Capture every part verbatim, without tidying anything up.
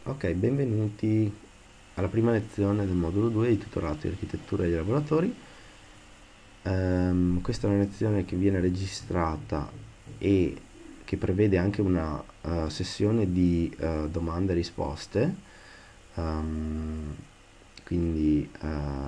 Ok, benvenuti alla prima lezione del modulo due di tutorato di architettura dei laboratori. Ehm, questa è una lezione che viene registrata e che prevede anche una eh, sessione di eh, domande e risposte. Ehm, quindi eh,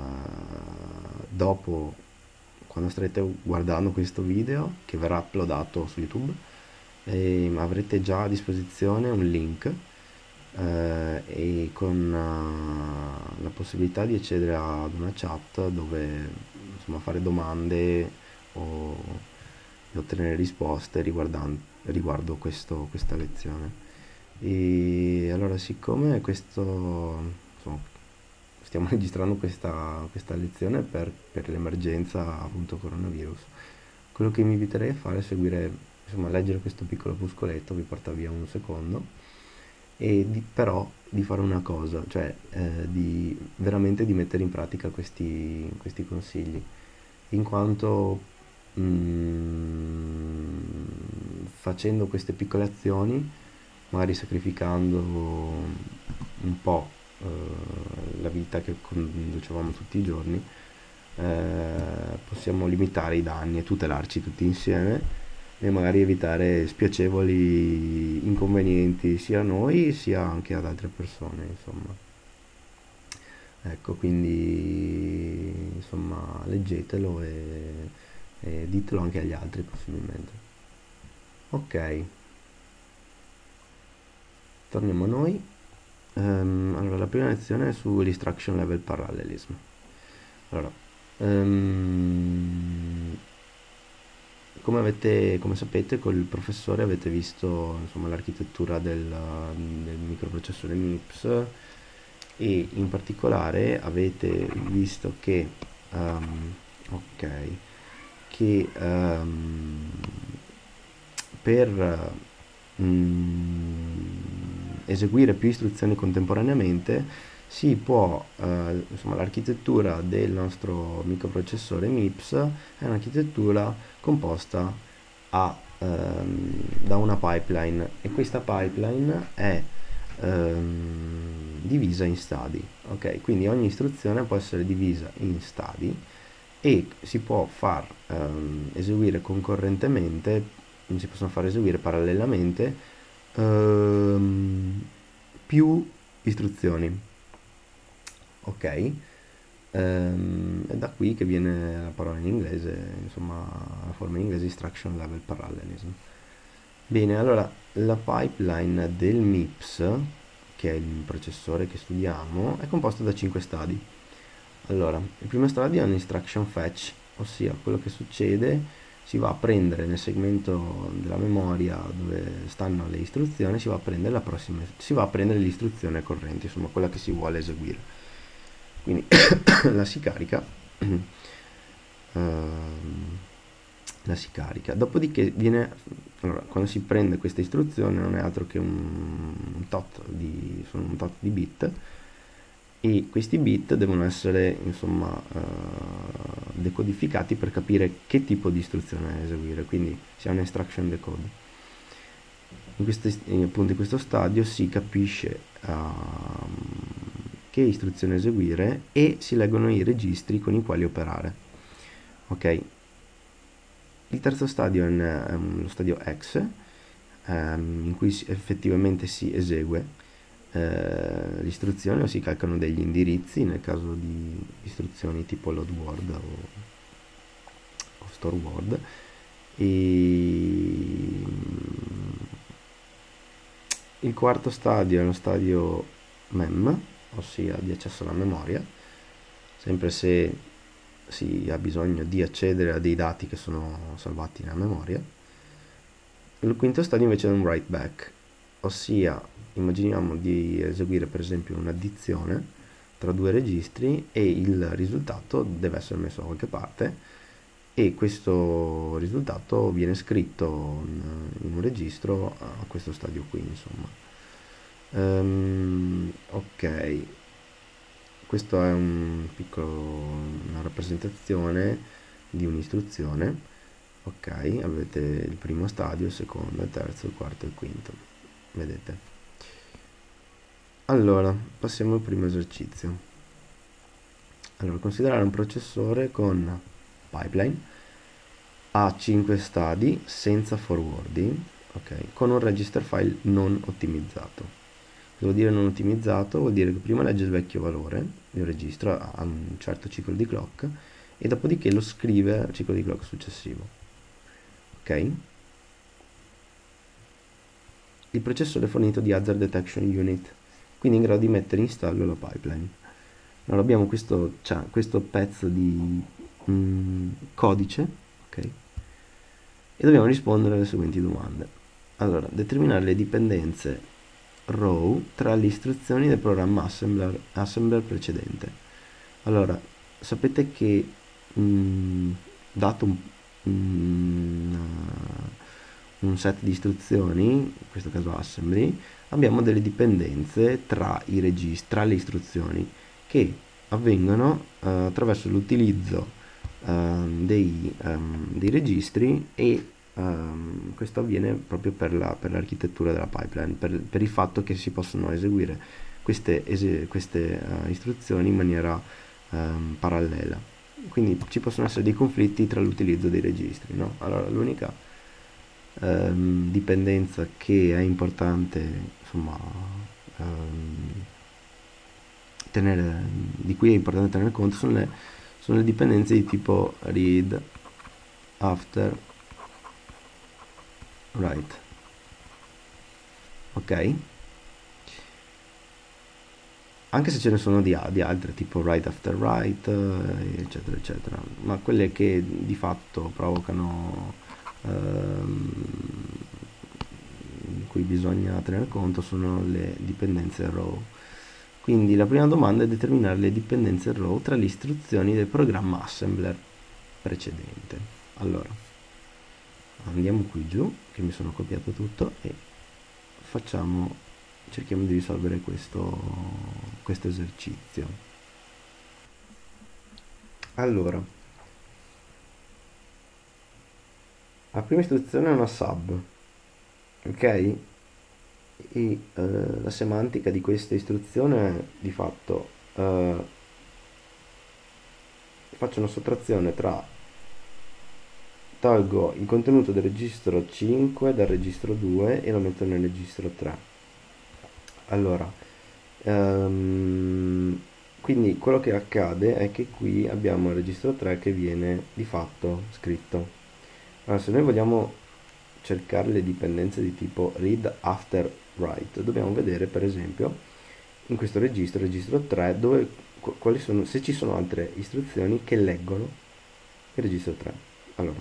dopo, quando starete guardando questo video, che verrà uploadato su YouTube, ehm, avrete già a disposizione un link eh, e con eh, la possibilità di accedere ad una chat dove insomma fare domande o e ottenere risposte riguardan- riguardo questo- questa lezione. E allora, siccome questo, insomma, stiamo registrando questa, questa lezione per, per l'emergenza appunto coronavirus, quello che mi inviterei a fare è seguire, insomma, leggere questo piccolo opuscoletto, vi porta via un secondo, e di- però di fare una cosa, cioè eh, di veramente di mettere in pratica questi, questi consigli, in quanto mm, facendo queste piccole azioni, magari sacrificando un po' eh, la vita che conducevamo tutti i giorni, eh, possiamo limitare i danni e tutelarci tutti insieme e magari evitare spiacevoli inconvenienti sia a noi sia anche ad altre persone, insomma. Ecco, quindi insomma, leggetelo e, e ditelo anche agli altri possibilmente. Ok, torniamo a noi. Ehm, allora, la prima lezione è sull'Instruction Level Parallelism. Allora, ehm, come avete, come sapete, col professore avete visto insomma, l'architettura del, del microprocessore MIPS e in particolare avete visto che, ehm, ok, che ehm, per mm, eseguire più istruzioni contemporaneamente si può, eh, insomma, l'architettura del nostro microprocessore MIPS è un'architettura composta a, ehm, da una pipeline e questa pipeline è ehm, divisa in stadi. Ok, quindi ogni istruzione può essere divisa in stadi e si può far ehm, eseguire concorrentemente, si possono far eseguire parallelamente ehm, più istruzioni. Ok? Ehm, è da qui che viene la parola in inglese, insomma, la forma in inglese Instruction Level Parallelism. Bene, allora la pipeline del MIPS, che è il processore che studiamo, è composta da cinque stadi. Allora, il primo stadio è un instruction fetch, ossia quello che succede, si va a prendere nel segmento della memoria dove stanno le istruzioni, si va a prendere la prossima, si va a prendere l'istruzione corrente, insomma quella che si vuole eseguire. Quindi la si carica, ehm, la si carica, dopodiché viene, allora, quando si prende questa istruzione non è altro che un, un tot di, sono un tot di bit e questi bit devono essere insomma eh, decodificati per capire che tipo di istruzione eseguire, quindi si ha un instruction decode. In questo, appunto, in questo stadio si capisce uh, che istruzione eseguire e si leggono i registri con i quali operare. Ok, il terzo stadio è, un, è lo stadio X, um, in cui si, effettivamente si esegue eh, l'istruzione o si calcolano degli indirizzi nel caso di istruzioni tipo load word o, o store word e il quarto stadio è lo stadio mem, ossia di accesso alla memoria, sempre se si ha bisogno di accedere a dei dati che sono salvati nella memoria. Il quinto stadio invece è un write back, ossia immaginiamo di eseguire per esempio un'addizione tra due registri e il risultato deve essere messo da qualche parte e questo risultato viene scritto in, in un registro a questo stadio qui, insomma. Um, ok, questo è un piccolo, una rappresentazione di un'istruzione. Ok, avete il primo stadio, il secondo, il terzo, il quarto e il quinto, vedete. Allora, passiamo al primo esercizio. Allora, considerare un processore con pipeline a cinque stadi senza forwarding, ok, con un register file non ottimizzato. Cosa vuol dire non ottimizzato? Vuol dire che prima legge il vecchio valore, il registro a un certo ciclo di clock, e dopodiché lo scrive al ciclo di clock successivo. Ok? Il processore è fornito di Hazard Detection Unit, quindi in grado di mettere in stallo la pipeline. Allora abbiamo questo, cioè, questo pezzo di mm, codice, ok? E dobbiamo rispondere alle seguenti domande. Allora, determinare le dipendenze row tra le istruzioni del programma assembler, assembler precedente. Allora, sapete che mm, dato un, un, un set di istruzioni, in questo caso assembly, abbiamo delle dipendenze tra i registri, tra le istruzioni che avvengono eh, attraverso l'utilizzo eh, dei, ehm, dei registri e ehm, questo avviene proprio per la, per l'architettura della pipeline, per, per il fatto che si possono eseguire queste, ese, queste uh, istruzioni in maniera um, parallela. Quindi ci possono essere dei conflitti tra l'utilizzo dei registri, no? Allora l'unica um, dipendenza che è importante, insomma, um, tenere, di cui è importante tenere conto sono le, sono le dipendenze di tipo read, after, write. Ok? Anche se ce ne sono di, di altre tipo write after write eh, eccetera eccetera, ma quelle che di fatto provocano ehm, di cui bisogna tenere conto sono le dipendenze row. Quindi la prima domanda è determinare le dipendenze row tra le istruzioni del programma assembler precedente. Allora andiamo qui giù che mi sono copiato tutto e facciamo cerchiamo di risolvere questo, questo esercizio. Allora, la prima istruzione è una sub, ok? E eh, la semantica di questa istruzione è di fatto eh, faccio una sottrazione tra tolgo il contenuto del registro cinque dal registro due e lo metto nel registro tre. Allora, ehm, quindi quello che accade è che qui abbiamo il registro tre che viene di fatto scritto. Allora, se noi vogliamo cercare le dipendenze di tipo read after write, dobbiamo vedere per esempio in questo registro, registro tre, dove, quali sono, se ci sono altre istruzioni che leggono il registro tre. Allora,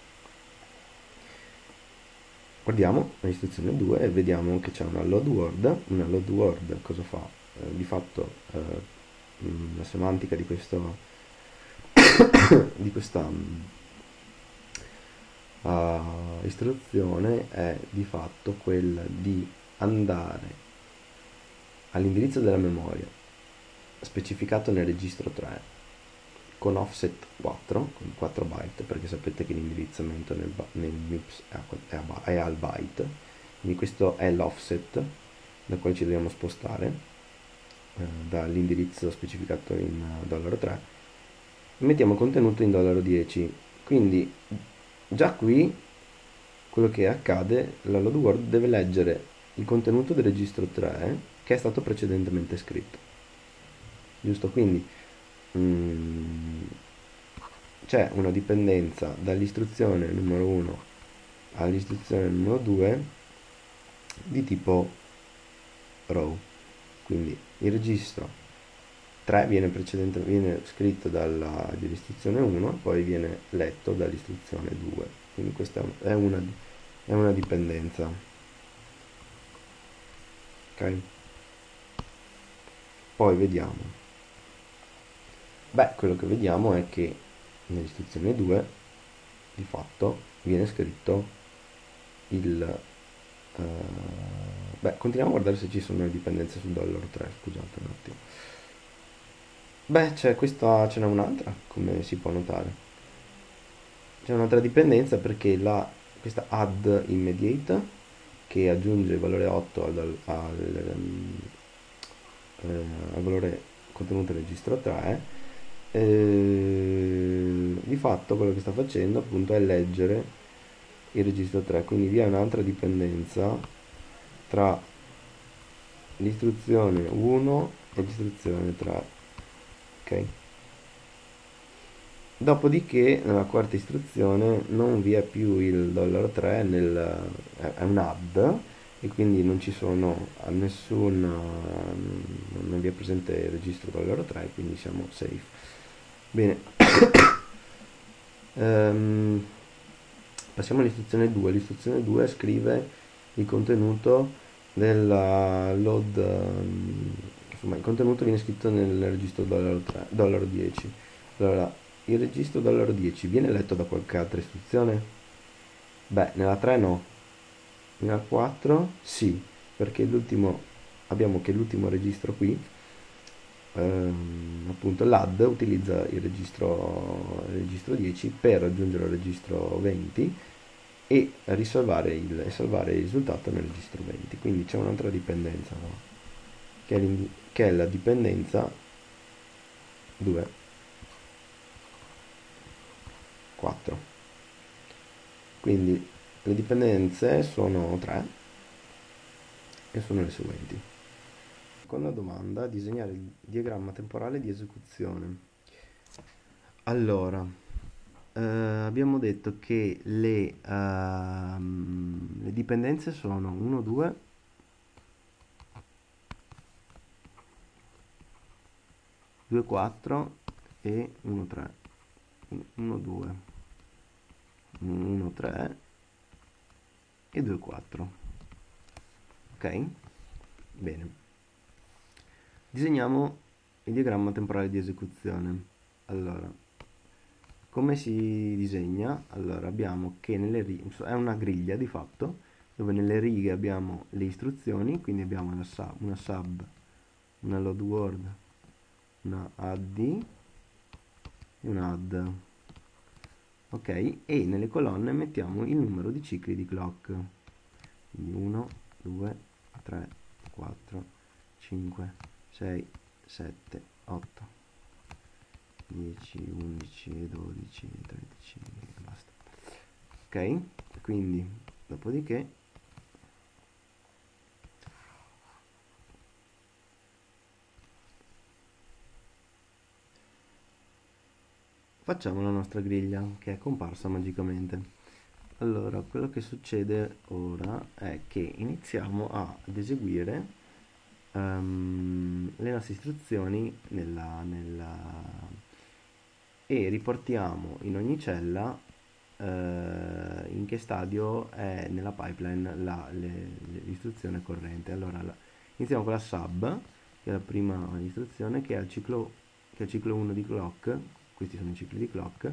guardiamo l'istruzione due e vediamo che c'è una load word. Una load word cosa fa? Eh, di fatto eh, la semantica di questo di questa uh, istruzione è di fatto quella di andare all'indirizzo della memoria specificato nel registro tre con offset quattro, con quattro byte, perché sapete che l'indirizzamento nel, nel MIPS è, a, è, è al byte, quindi questo è l'offset da quale ci dobbiamo spostare eh, dall'indirizzo specificato in dollaro tre, e mettiamo contenuto in dollaro dieci. Quindi già qui quello che accade, la load word deve leggere il contenuto del registro tre che è stato precedentemente scritto, giusto? Quindi mm, c'è una dipendenza dall'istruzione numero uno all'istruzione numero due di tipo row. Quindi il registro tre viene, viene scritto dall'istruzione uno e poi viene letto dall'istruzione due. Quindi questa è una, è una dipendenza. Ok? Poi vediamo. Beh, quello che vediamo è che nell'istruzione due di fatto viene scritto il uh, beh, continuiamo a guardare se ci sono le dipendenze sul dollaro tre, scusate un attimo. Beh, c'è questa, ce n'è un'altra, come si può notare. C'è un'altra dipendenza perché la, questa add immediate che aggiunge il valore otto al, al, eh, al valore contenuto nel registro tre, eh, di fatto quello che sta facendo appunto è leggere il registro tre, quindi vi è un'altra dipendenza tra l'istruzione uno e l'istruzione tre, ok? Dopodiché nella quarta istruzione non vi è più il dollaro tre nel, è un add, e quindi non ci sono a nessun, non vi è presente il registro dollaro tre, quindi siamo safe. Bene. Ehm, passiamo all'istruzione due. L'istruzione due scrive il contenuto della load, ehm, insomma il contenuto viene scritto nel registro dollaro tre, dollaro dieci. Allora, il registro dollaro dieci viene letto da qualche altra istruzione? Beh, nella tre no, nella quattro sì, perché l'ultimo, abbiamo che l'ultimo registro qui, ehm, appunto l'add utilizza il registro, il registro dieci per raggiungere il registro venti e risolvere il, e salvare il risultato nel registro venti. Quindi c'è un'altra dipendenza, no? che, è l'indi- che è la dipendenza due, quattro. Quindi le dipendenze sono tre e sono le seguenti. Seconda domanda: disegnare il diagramma temporale di esecuzione. Allora, eh, abbiamo detto che le, ehm, le dipendenze sono uno, due, due, quattro e uno, tre. uno, due, uno, tre e due, quattro. Ok? Bene. Disegniamo il diagramma temporale di esecuzione. Allora, come si disegna? Allora, abbiamo che nelle righe, è una griglia di fatto, dove nelle righe abbiamo le istruzioni, quindi abbiamo una sub, una, sub, una load word, una add e una add. Ok, e nelle colonne mettiamo il numero di cicli di clock. Quindi uno, due, tre, quattro, cinque, sei, sette, otto, dieci, undici, dodici, tredici, basta. Ok, quindi dopodiché facciamo la nostra griglia che è comparsa magicamente. Allora, quello che succede ora è che iniziamo a- ad eseguire ehm, le nostre istruzioni nella, nella, e riportiamo in ogni cella eh, in che stadio è nella pipeline la- le- le- l'istruzione corrente. Allora, la- iniziamo con la sub, che è la prima istruzione, che è il ciclo, che è il ciclo uno di clock. Questi sono i cicli di clock.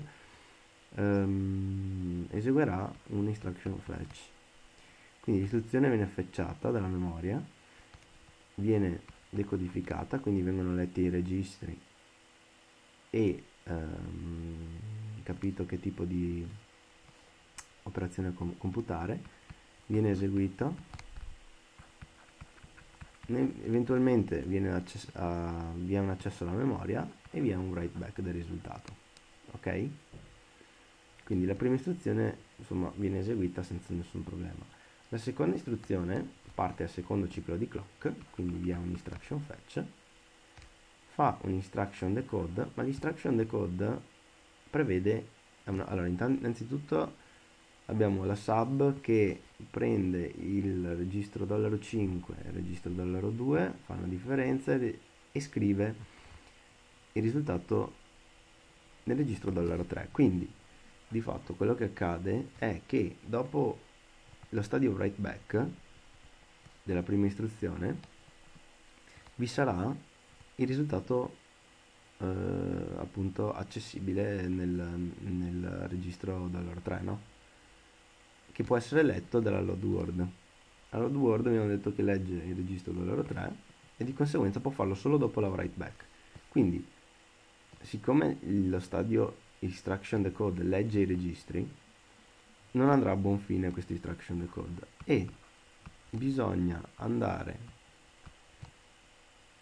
Ehm, eseguirà un instruction fetch. Quindi l'istruzione viene fetchata dalla memoria, viene decodificata, quindi vengono letti i registri e ehm, capito che tipo di operazione com- computare, viene eseguita, ne- eventualmente viene access- a- vi è un accesso alla memoria e vi è un write back del risultato. Ok? Quindi la prima istruzione insomma viene eseguita senza nessun problema. La seconda istruzione parte al secondo ciclo di clock, quindi vi è un instruction fetch, fa un instruction decode, ma l'instruction decode prevede, allora innanzitutto abbiamo la sub che prende il registro dollaro cinque e il registro dollaro due, fa una differenza e, e scrive il risultato nel registro dollaro tre. Quindi di fatto quello che accade è che dopo lo stadio write back della prima istruzione vi sarà il risultato eh, appunto accessibile nel, nel registro dollaro tre, no? Che può essere letto dalla load word. La load word abbiamo detto che legge il registro dollaro tre e di conseguenza può farlo solo dopo la write back. Quindi, siccome lo stadio instruction decode legge i registri, non andrà a buon fine questo instruction decode e bisogna andare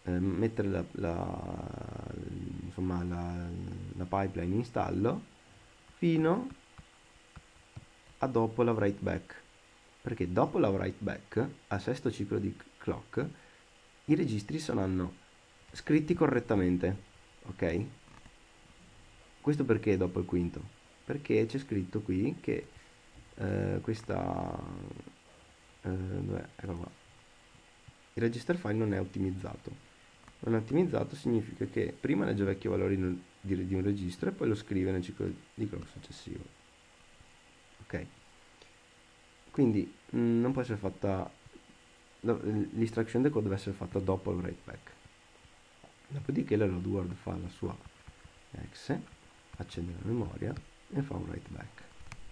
eh, mettere la, la, insomma, la, la pipeline in stallo fino a dopo la write back, perché dopo la write back, al sesto ciclo di clock, i registri saranno scritti correttamente, ok? Questo perché dopo il quinto? Perché c'è scritto qui che eh, questa... Eh, dov'è? Ecco qua. Il register file non è ottimizzato. Non è ottimizzato significa che prima legge vecchio valore di, di un registro e poi lo scrive nel ciclo di clock successivo. Ok? Quindi mh, non può essere fatta... L'instruction decode deve essere fatta dopo il write back. Dopodiché la load word fa la sua exe, accende la memoria e fa un write back.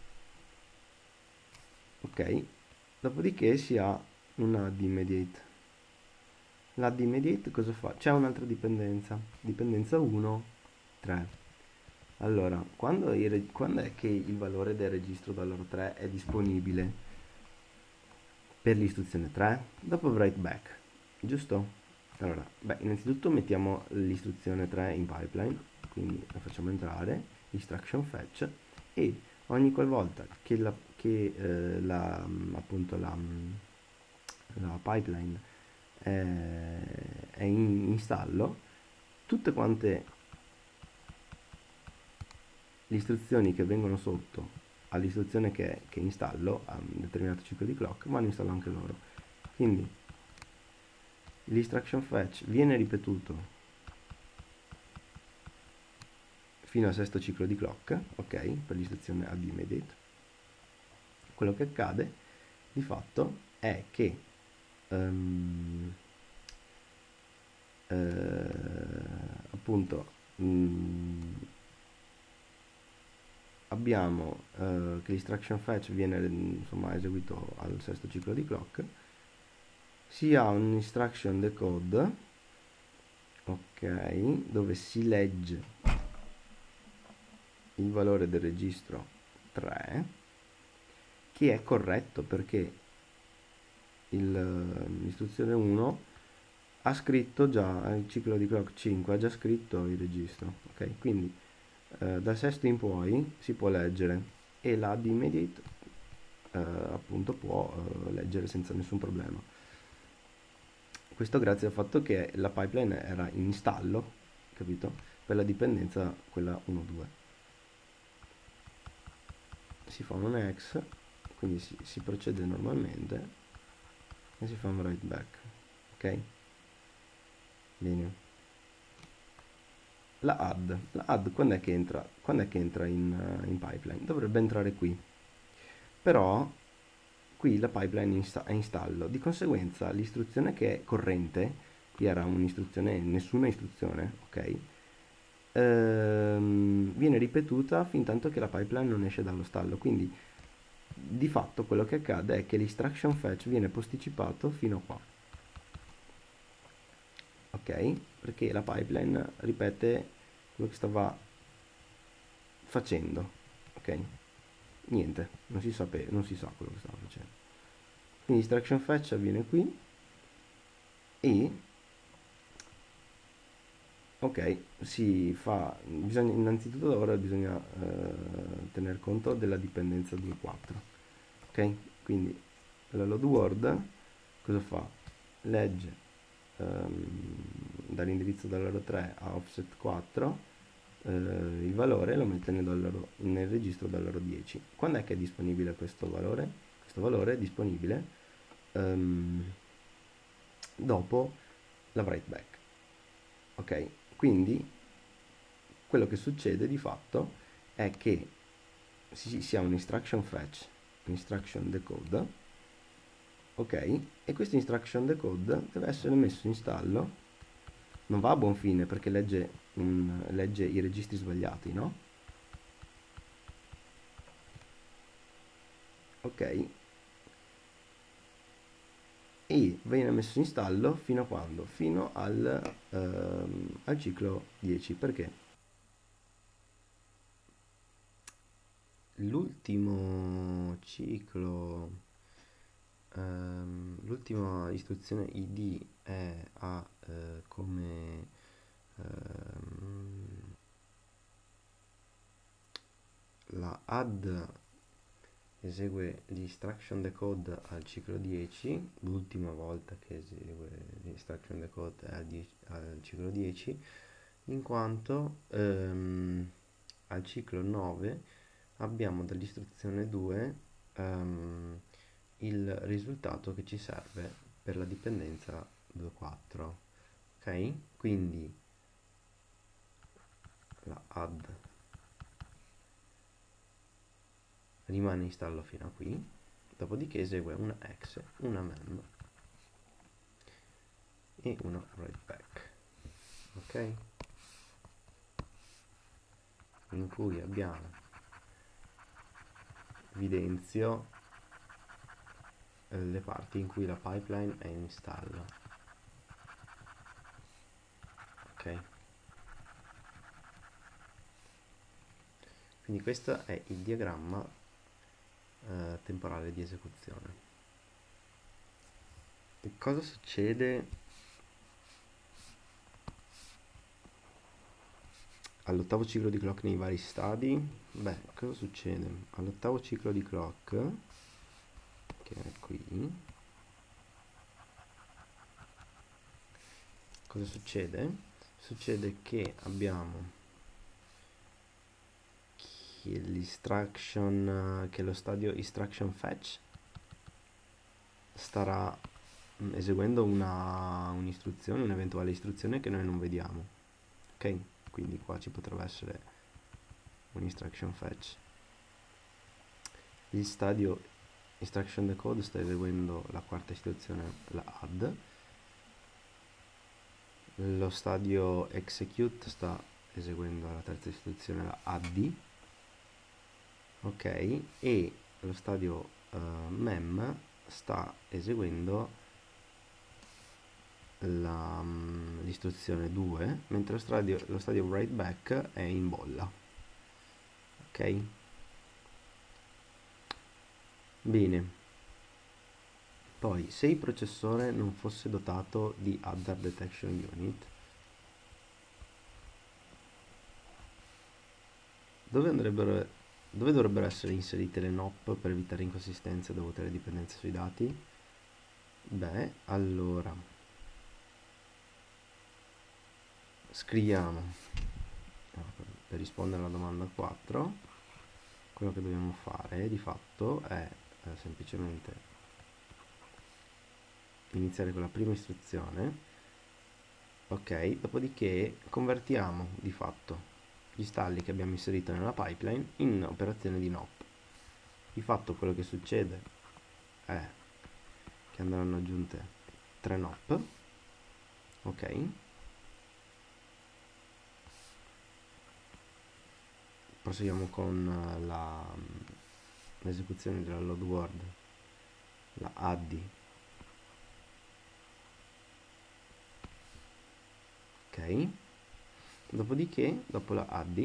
Ok? Dopodiché si ha un add immediate. L'add immediate cosa fa? C'è un'altra dipendenza, dipendenza uno, tre. Allora, quando, il, quando è che il valore del registro valore tre è disponibile per l'istruzione tre? Dopo write back, giusto? Allora, beh, innanzitutto mettiamo l'istruzione tre in pipeline, quindi la facciamo entrare, instruction fetch, e ogni qualvolta che la, che, eh, la appunto la, la pipeline è, è in installo, tutte quante le istruzioni che vengono sotto all'istruzione che, che installo a un determinato ciclo di clock vanno installo anche loro. Quindi l'instruction fetch viene ripetuto fino al sesto ciclo di clock, ok, per l'istruzione add immediate. Quello che accade di fatto è che um, eh, appunto mh, abbiamo eh, che l'instruction fetch viene insomma eseguito al sesto ciclo di clock, si ha un instruction decode, ok, dove si legge il valore del registro tre, che è corretto perché l'istruzione uno ha scritto già il ciclo di clock cinque, ha già scritto il registro, ok? Quindi eh, dal sesto in poi si può leggere e l'add immediate eh, appunto può eh, leggere senza nessun problema. Questo grazie al fatto che la pipeline era in installo, capito? Per la dipendenza quella uno due. Si fa un ex, quindi si, si procede normalmente e si fa un write back, ok? Bene. La add, la add quando è che entra, quando è che entra in, uh, in pipeline? Dovrebbe entrare qui, però qui la pipeline insta è installo, di conseguenza l'istruzione che è corrente, qui era un'istruzione, nessuna istruzione, ok? Ehm, viene ripetuta fin tanto che la pipeline non esce dallo stallo, quindi di fatto quello che accade è che l'instruction fetch viene posticipato fino a qua, ok? Perché la pipeline ripete quello che stava facendo, ok? Niente, non si, sape, non si sa quello che stava facendo. Quindi instruction fetch avviene qui e ok, si fa, bisogna, innanzitutto ora bisogna eh, tener conto della dipendenza due quattro, ok? Quindi la load word cosa fa? Legge ehm, dall'indirizzo dollaro tre a offset quattro eh, il valore e lo mette nel, dollaro, nel registro dollaro dieci. Quando è che è disponibile questo valore? Questo valore è disponibile ehm, dopo la write back, ok? Quindi quello che succede di fatto è che si, si ha un instruction fetch, un instruction decode, ok? E questo instruction decode deve essere messo in stallo, non va a buon fine perché legge, un, legge i registri sbagliati, no? Ok? E viene messo in stallo fino a quando? Fino al, ehm, al ciclo dieci, perché l'ultimo ciclo ehm, l'ultima istruzione id è a eh, come ehm, la add esegue l'instruction decode al ciclo dieci, l'ultima volta che esegue l'instruction decode è al, dieci al ciclo dieci, in quanto ehm, al ciclo nove abbiamo dall'istruzione due ehm, il risultato che ci serve per la dipendenza due quattro. Ok? Quindi la add rimane in stallo fino a qui, dopodiché esegue una exe, una mem e una write back. Ok? In cui abbiamo evidenzio le parti in cui la pipeline è in stallo. Ok? Quindi questo è il diagramma eh, temporale di esecuzione. E cosa succede all'ottavo ciclo di clock nei vari stadi? Beh, cosa succede? All'ottavo ciclo di clock, che è qui, cosa succede? Succede che abbiamo che l'instruction, che lo stadio instruction fetch starà eseguendo una un'istruzione, un'eventuale istruzione che noi non vediamo. Ok? Quindi qua ci potrebbe essere un instruction fetch. Il stadio instruction decode sta eseguendo la quarta istruzione, la add. Lo stadio execute sta eseguendo la terza istruzione, la add. Ok? E lo stadio uh, mem sta eseguendo la, um, l'istruzione due, mentre lo stadio, lo stadio write back è in bolla. Ok? Bene. Poi, se il processore non fosse dotato di Adder Detection Unit, dove, andrebbero, dove dovrebbero essere inserite le N O P per evitare inconsistenze dovute alle dipendenze sui dati? Beh, allora, scriviamo, per rispondere alla domanda quattro, quello che dobbiamo fare di fatto è eh, semplicemente iniziare con la prima istruzione. Ok, dopodiché convertiamo di fatto gli stalli che abbiamo inserito nella pipeline in operazione di N O P. Di fatto quello che succede è che andranno aggiunte tre N O P. Ok, proseguiamo con la, l'esecuzione della load word, la add. Ok, dopodiché dopo la add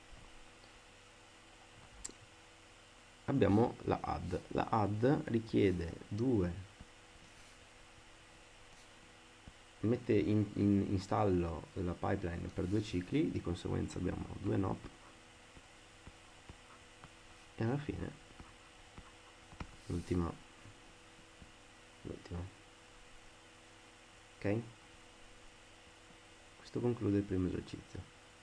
abbiamo la add. La add richiede due, mette in, in installo la pipeline per due cicli, di conseguenza abbiamo due N O P e alla fine l'ultima, l'ultima. Ok? Questo conclude il primo esercizio.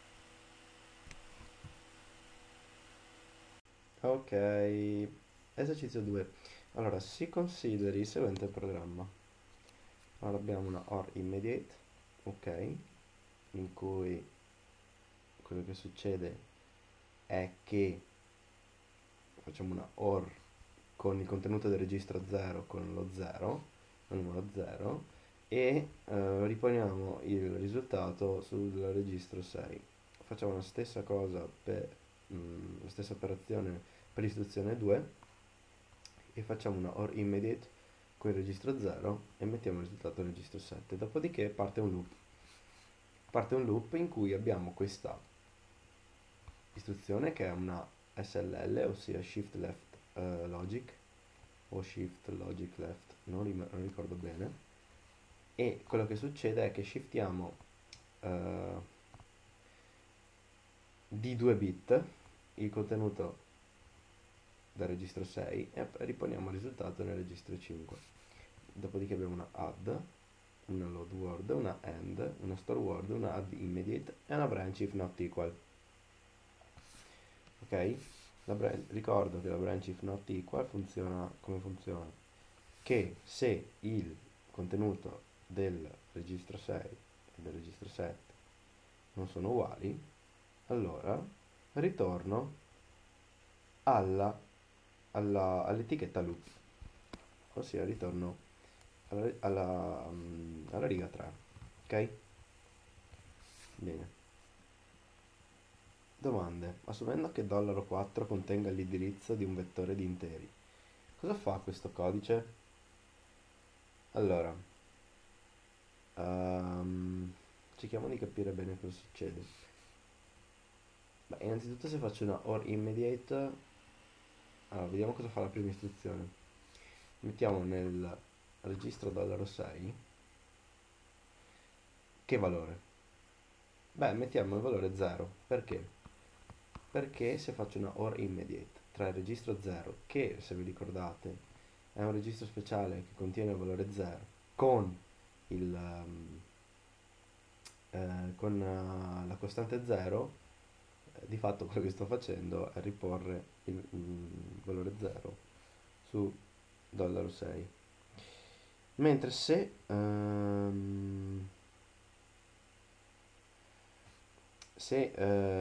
Ok, esercizio due. Allora, si consideri il seguente programma. Allora abbiamo una or immediate, ok, in cui quello che succede è che facciamo una or con il contenuto del registro zero con lo zero, il numero zero, e eh, riponiamo il risultato sul registro sei. Facciamo la stessa cosa per mh, la stessa operazione per l'istruzione due e facciamo una or immediate con il registro zero e mettiamo il risultato nel registro sette. Dopodiché parte un loop. Parte un loop in cui abbiamo questa istruzione che è una S L L, ossia shift left uh, logic o shift logic left non, rim- non ricordo bene, e quello che succede è che shiftiamo eh, di due bit il contenuto del registro sei e riponiamo il risultato nel registro cinque. Dopodiché abbiamo una add, una load word, una end, una store word, una add immediate e una branch if not equal. Ok? La bran- ricordo che la branch if not equal funziona come funziona? Che se il contenuto del registro sei e del registro sette non sono uguali, allora ritorno alla, alla- all'etichetta loop, ossia ritorno alla, alla, mm, alla riga tre. Ok? Bene. Domande. Assumendo che $quattro contenga l'indirizzo di un vettore di interi, cosa fa questo codice? Allora, ehm, cerchiamo di capire bene cosa succede. Beh, innanzitutto se faccio una or immediate, allora vediamo cosa fa la prima istruzione. Mettiamo nel registro $sei che valore? Beh, mettiamo il valore zero. Perché? Perché se faccio una or immediate tra il registro zero, che se vi ricordate è un registro speciale che contiene il valore zero, con, il, um, eh, con uh, la costante zero, eh, di fatto quello che sto facendo è riporre il, il valore zero su $sei. Mentre se ehm, se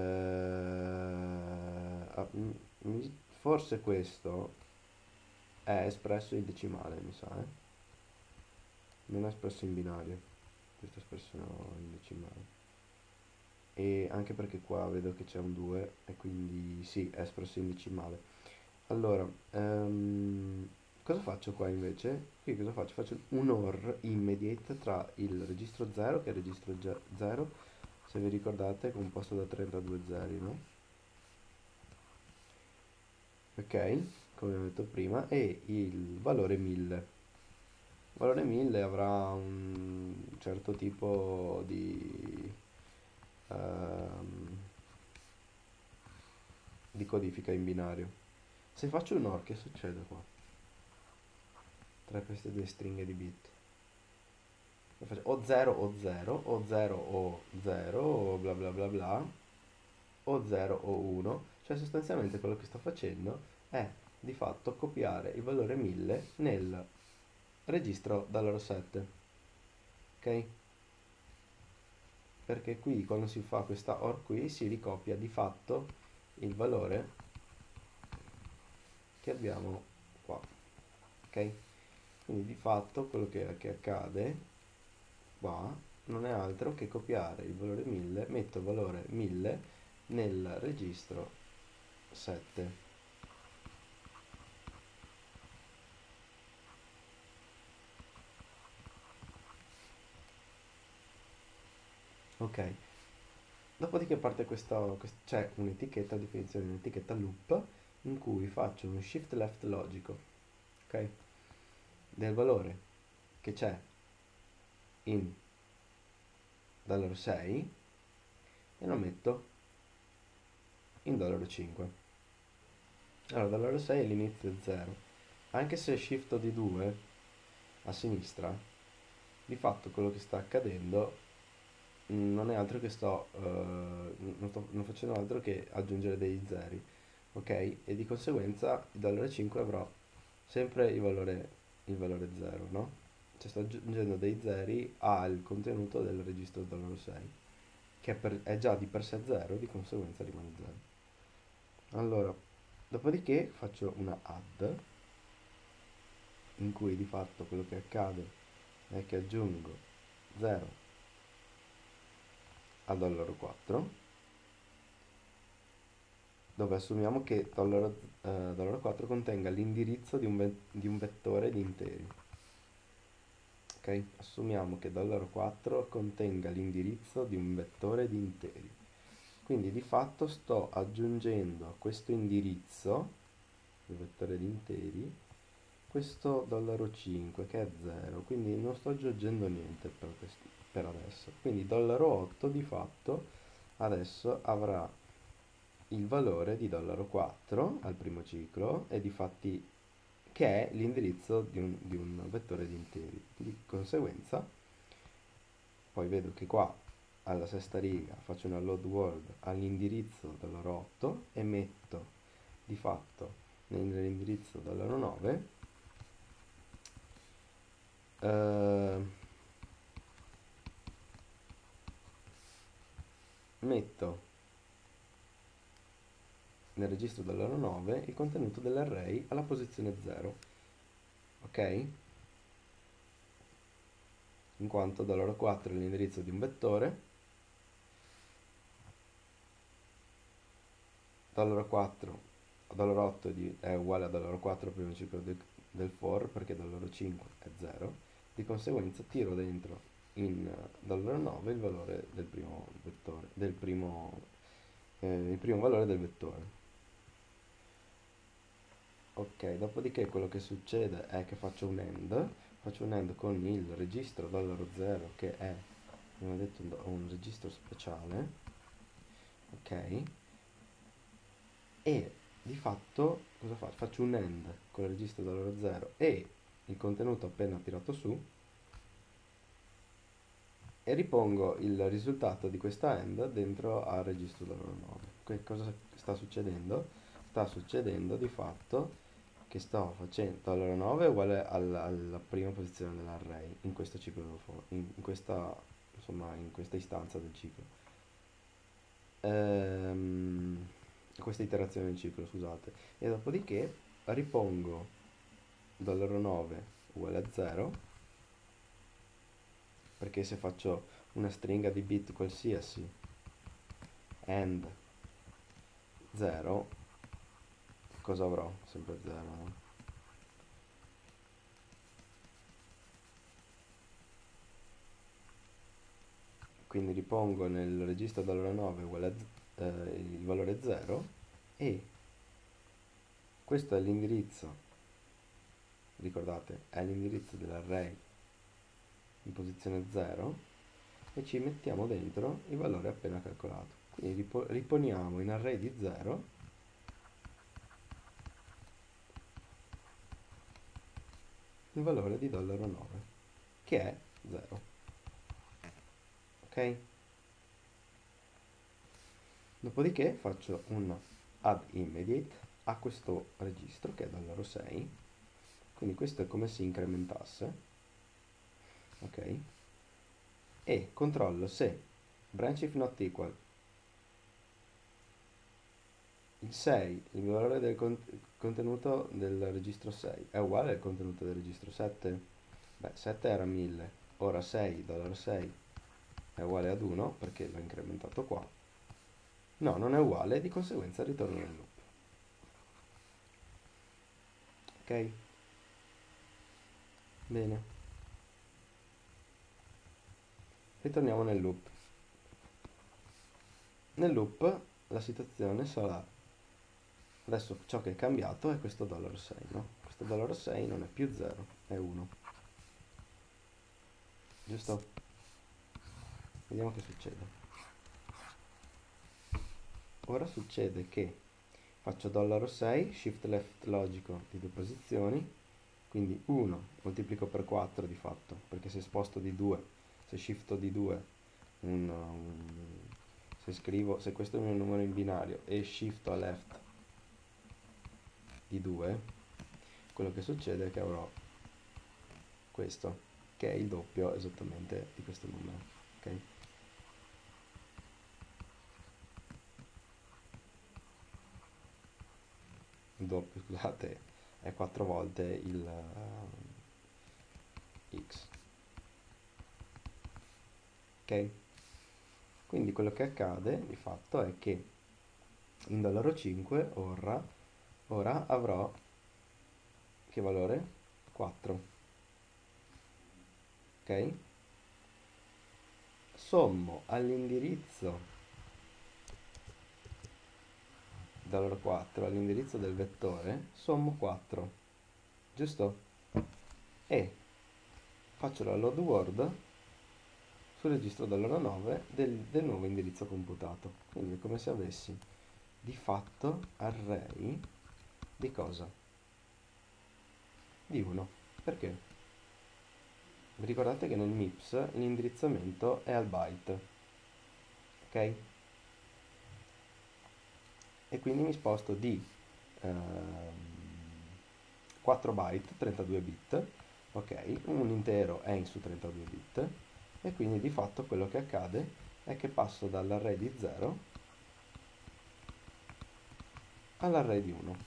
eh, ah, m- mi- forse questo è espresso in decimale, mi sa, eh? Non è espresso in binario, questo è espresso in decimale. E anche perché qua vedo che c'è un due e quindi sì, è espresso in decimale. Allora, ehm, cosa faccio qua invece? Qui cosa faccio? Faccio un or immediate tra il registro zero, che è il registro zero, se vi ricordate, è composto da trentadue zeri, no? Ok, come ho detto prima, e il valore mille. Il valore mille avrà un certo tipo di, ehm, di codifica in binario. Se faccio un or, che succede qua? Tra queste due stringhe di bit. O zero o zero, o zero o zero, o bla bla bla bla, o zero o uno. Cioè sostanzialmente quello che sto facendo è di fatto copiare il valore mille nel registro valore sette. Ok? Perché qui quando si fa questa or qui si ricopia di fatto il valore che abbiamo qua. Ok? Quindi di fatto quello che, che accade qua non è altro che copiare il valore mille, metto il valore mille nel registro sette. Ok, dopodiché parte questa, quest- c'è un'etichetta, definizione di un'etichetta loop in cui faccio un shift left logico, ok? Del valore che c'è in $sei e lo metto in $cinque. Allora, $sei è l'inizio zero. Anche se shifto di due a sinistra, di fatto quello che sta accadendo mm, non è altro che sto, eh, non sto non facendo altro che aggiungere dei zeri, ok? E di conseguenza il $cinque avrò sempre il valore, il valore zero, no? Cioè sto aggiungendo dei zeri al contenuto del registro sei, che è, per- è già di per sé zero, di conseguenza rimane zero. Allora, dopodiché faccio una add, in cui di fatto quello che accade è che aggiungo zero a quattro, dove assumiamo che dollaro, eh, dollaro quattro contenga l'indirizzo di un, ve- di un vettore di interi. Ok? Assumiamo che dollaro quattro contenga l'indirizzo di un vettore di interi. Quindi di fatto sto aggiungendo a questo indirizzo, il vettore di interi, questo dollaro cinque che è zero, quindi non sto aggiungendo niente per, questo- per adesso. Quindi dollaro otto di fatto adesso avrà il valore di dollaro quattro al primo ciclo e di fatti che è l'indirizzo di un, di un vettore di interi. Di conseguenza, poi vedo che qua alla sesta riga faccio una load word all'indirizzo dollaro otto e metto di fatto nell'indirizzo dollaro nove eh, metto nel registro dollaro nove il contenuto dell'array alla posizione zero, ok? In quanto dollaro quattro è l'indirizzo di un vettore, dollaro quattro, dollaro otto è, di- è uguale a dollaro quattro al primo ciclo del, del for perché dollaro cinque è zero, di conseguenza tiro dentro in eh, dollaro nove il valore del primo vettore, del primo, eh, il primo valore del vettore. Ok, dopodiché quello che succede è che faccio un end, faccio un end con il registro dollaro zero che è, come ho detto, un, un registro speciale, ok? E di fatto cosa faccio? Faccio un end con il registro dollaro zero e il contenuto appena tirato su e ripongo il risultato di questa end dentro al registro dollaro nove. Che cosa sta succedendo? Sta succedendo di fatto che sto facendo dollaro nove è uguale al- alla prima posizione dell'array in questo ciclo for, in, in questa insomma in questa istanza del ciclo. Ehm, questa iterazione del ciclo, scusate. E dopodiché ripongo dollaro nove uguale a zero, perché se faccio una stringa di bit qualsiasi and zero, cosa avrò? Sempre zero, no? Quindi ripongo nel registro dollaro nove uguale a z- eh, il valore zero e questo è l'indirizzo, ricordate, è l'indirizzo dell'array in posizione zero e ci mettiamo dentro il valore appena calcolato. Quindi ripo- riponiamo in array di zero il valore di dollaro nove, che è zero. Ok? Dopodiché faccio un add immediate a questo registro che è dollaro sei, quindi questo è come se incrementasse, ok? E controllo se branch if not equal il sei, il valore del con- contenuto del registro sei è uguale al contenuto del registro sette? Beh, sette era mille, ora sei, dollaro sei è uguale ad uno perché l'ho incrementato qua. No, non è uguale, di conseguenza ritorno nel loop. Ok? Bene. Ritorniamo nel loop. Nel loop la situazione sarà, adesso ciò che è cambiato è questo dollaro sei, no? Questo dollaro sei non è più zero, è uno. Giusto? Vediamo che succede. Ora succede che faccio dollaro sei, shift left logico di due posizioni, quindi uno moltiplico per quattro di fatto, perché se sposto di due, se shifto di due, un, un- se scrivo, se questo è il mio numero in binario e shifto a left di due, quello che succede è che avrò questo, che è il doppio esattamente di questo numero, ok? Il doppio, scusate, è quattro volte il uh, x, ok? Quindi quello che accade di fatto è che in dollaro cinque ora, ora avrò che valore? quattro, ok? Sommo all'indirizzo dollaro quattro all'indirizzo del vettore, sommo quattro, giusto? E faccio la load word sul registro dall'ora nove del, del nuovo indirizzo computato. Quindi è come se avessi di fatto array di cosa? Di uno. Perché? Vi ricordate che nel MIPS l'indirizzamento è al byte, ok? E quindi mi sposto di ehm, quattro byte, trentadue bit, ok? Un intero è in su trentadue bit, e quindi di fatto quello che accade è che passo dall'array di zero all'array di uno.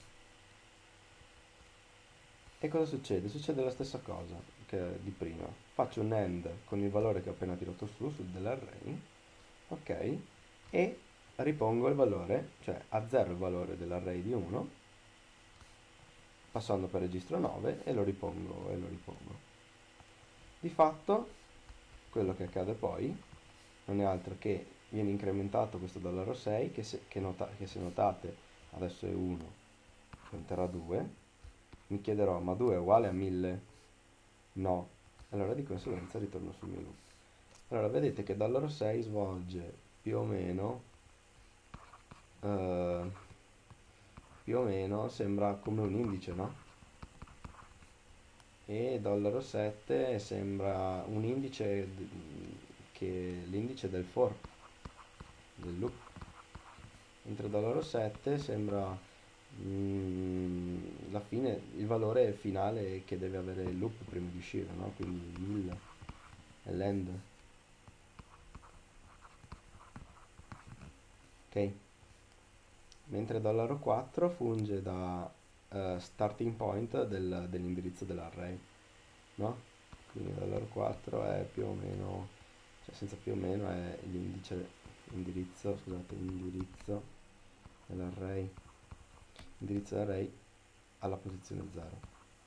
E cosa succede? Succede la stessa cosa che di prima. Faccio un AND con il valore che ho appena tirato su, su dell'array, ok? E ripongo il valore, cioè a zero il valore dell'array di uno, passando per registro nove e lo ripongo e lo ripongo. Di fatto, quello che accade poi non è altro che viene incrementato questo dollaro sei che se, che nota, che se notate adesso è uno, diventerà due. Mi chiederò, ma due è uguale a mille? No. Allora di conseguenza ritorno sul mio loop. Allora vedete che dollaro sei svolge più o meno eh, più o meno sembra come un indice, no? E dollaro sette sembra un indice d- che l'indice del for, del loop, mentre dollaro sette sembra mm, la fine, il valore finale che deve avere il loop prima di uscire, no? Quindi mille è l'end, ok? Mentre dollaro quattro funge da eh, starting point del- dell'indirizzo dell'array, no? Quindi dollaro quattro è più o meno, cioè senza più o meno è l'indice, indirizzo, scusate, indirizzo dell'array, indirizzo dell'array alla posizione zero,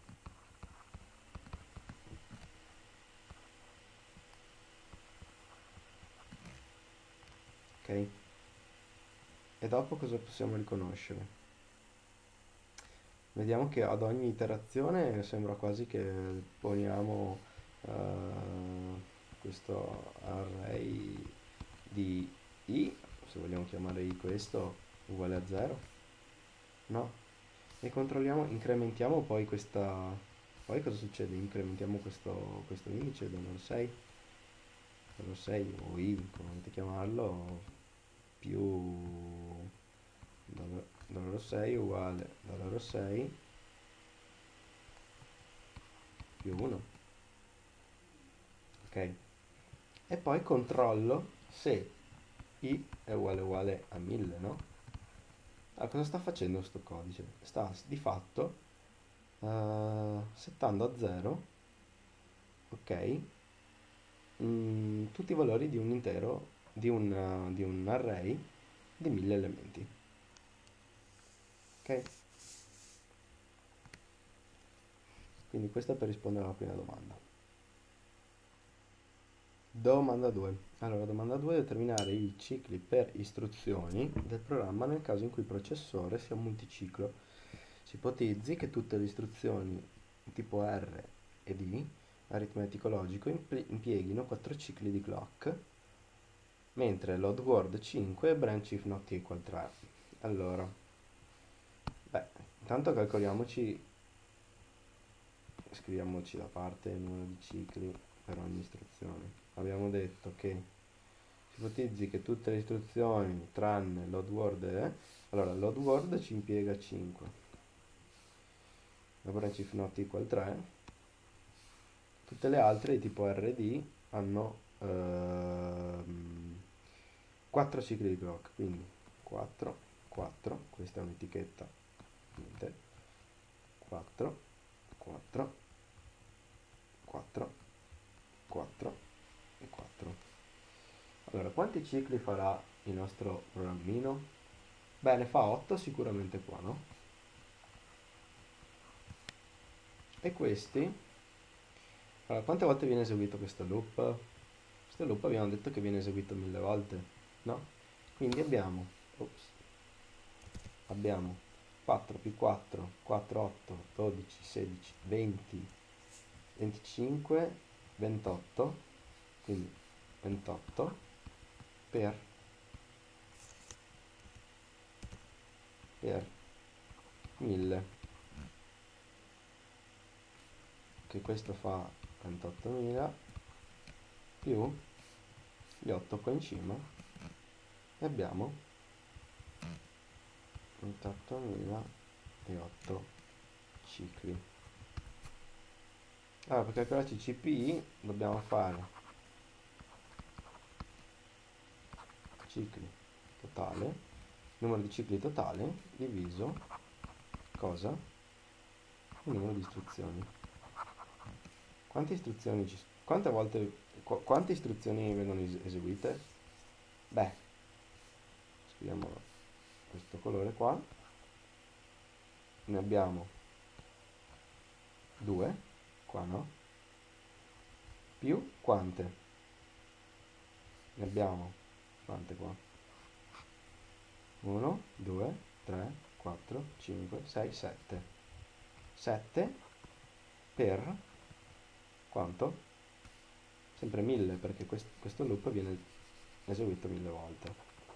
ok? E dopo cosa possiamo riconoscere? Vediamo che ad ogni iterazione sembra quasi che poniamo eh, questo array di i, se vogliamo chiamare i questo, uguale a zero, no? E controlliamo, incrementiamo poi questa, poi cosa succede? Incrementiamo questo, questo indice da sei, da sei o i, come volete chiamarlo, più dollaro sei uguale dollaro sei più uno, ok? E poi controllo se i è uguale uguale a mille, no? Allora, cosa sta facendo questo codice? Sta di fatto eh, settando a zero, ok, mm, tutti i valori di un intero, di un, uh, di un array di mille elementi, ok? Quindi questo è per rispondere alla prima domanda. Domanda due. Allora, domanda due: determinare i cicli per istruzioni del programma nel caso in cui il processore sia un multiciclo. Si ipotizzi che tutte le istruzioni tipo R e D, aritmetico logico, impli- impieghino quattro cicli di clock, mentre load word cinque e branch if not equal tre. Allora, beh, intanto calcoliamoci, scriviamoci da parte il numero di cicli per ogni istruzione. Abbiamo detto che si ipotizzi che tutte le istruzioni tranne load word e allora load word ci impiega cinque, la branch if not equal tre, tutte le altre di tipo R D hanno ehm, quattro cicli di clock, quindi quattro, quattro, questa è un'etichetta, niente, quattro, quattro, quattro, quattro e quattro. Allora, quanti cicli farà il nostro programmino? Beh, ne fa otto sicuramente qua, no? E questi, allora, quante volte viene eseguito questo loop? Questo loop abbiamo detto che viene eseguito mille volte, no? Quindi abbiamo, ops, abbiamo quattro più quattro, quattro, otto, dodici, sedici, venti, venticinque, ventotto, quindi ventotto per, per mille, che questo fa ventottomila, più gli otto qua in cima, e abbiamo ventottomila e otto cicli. Allora, per calcolarci il C P I dobbiamo fare cicli totale, numero di cicli totale, diviso cosa? Il numero di istruzioni. Quante istruzioni ci sono? Quante volte, qu- quante istruzioni vengono es- eseguite? Beh, scriviamo questo colore qua, ne abbiamo due, qua no, più quante? Ne abbiamo quante qua? uno, due, tre, quattro, cinque, sei, sette. sette per quanto? Sempre mille, perché quest- questo loop viene eseguito mille volte.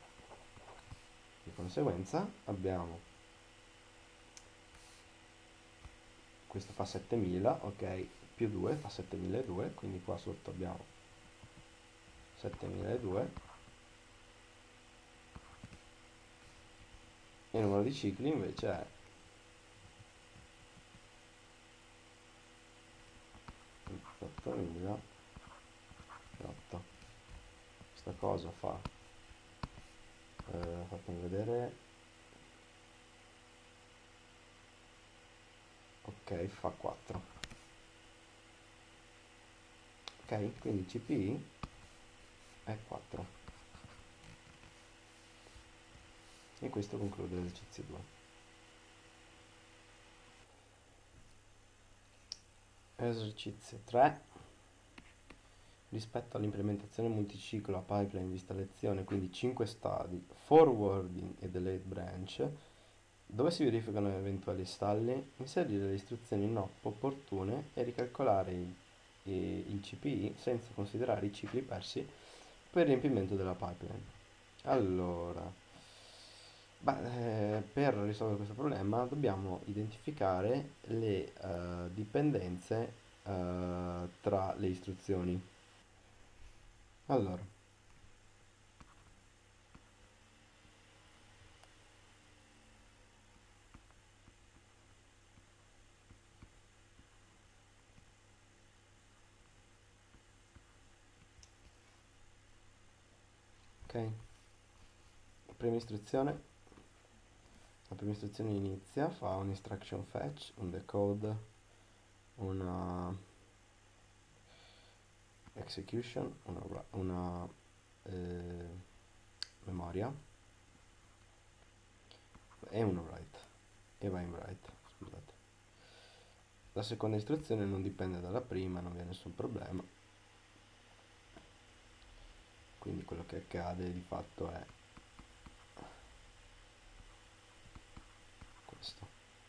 Di conseguenza abbiamo, questo fa settemila, ok, più due fa settemiladue, quindi qua sotto abbiamo settemiladue, e il numero di cicli invece è ottomila e otto. Questa cosa fa, eh, fatemi vedere, ok, fa quattro. Ok, quindi C P I è quattro. E questo conclude l'esercizio due. Esercizio tre. Rispetto all'implementazione multiciclo a pipeline di installazione, quindi cinque stadi, forwarding e delete branch, dove si verificano eventuali stalli, inserire le istruzioni no opportune e ricalcolare il, il C P I senza considerare i cicli persi per il riempimento della pipeline. Allora, beh, eh, per risolvere questo problema dobbiamo identificare le eh, dipendenze eh, tra le istruzioni. Allora, ok, la prima istruzione, la prima istruzione inizia, fa un instruction fetch, un decode, una execution, una, una eh, memoria e una write, e va in write, scusate. La seconda istruzione non dipende dalla prima, non vi è nessun problema, quindi quello che accade di fatto è questo.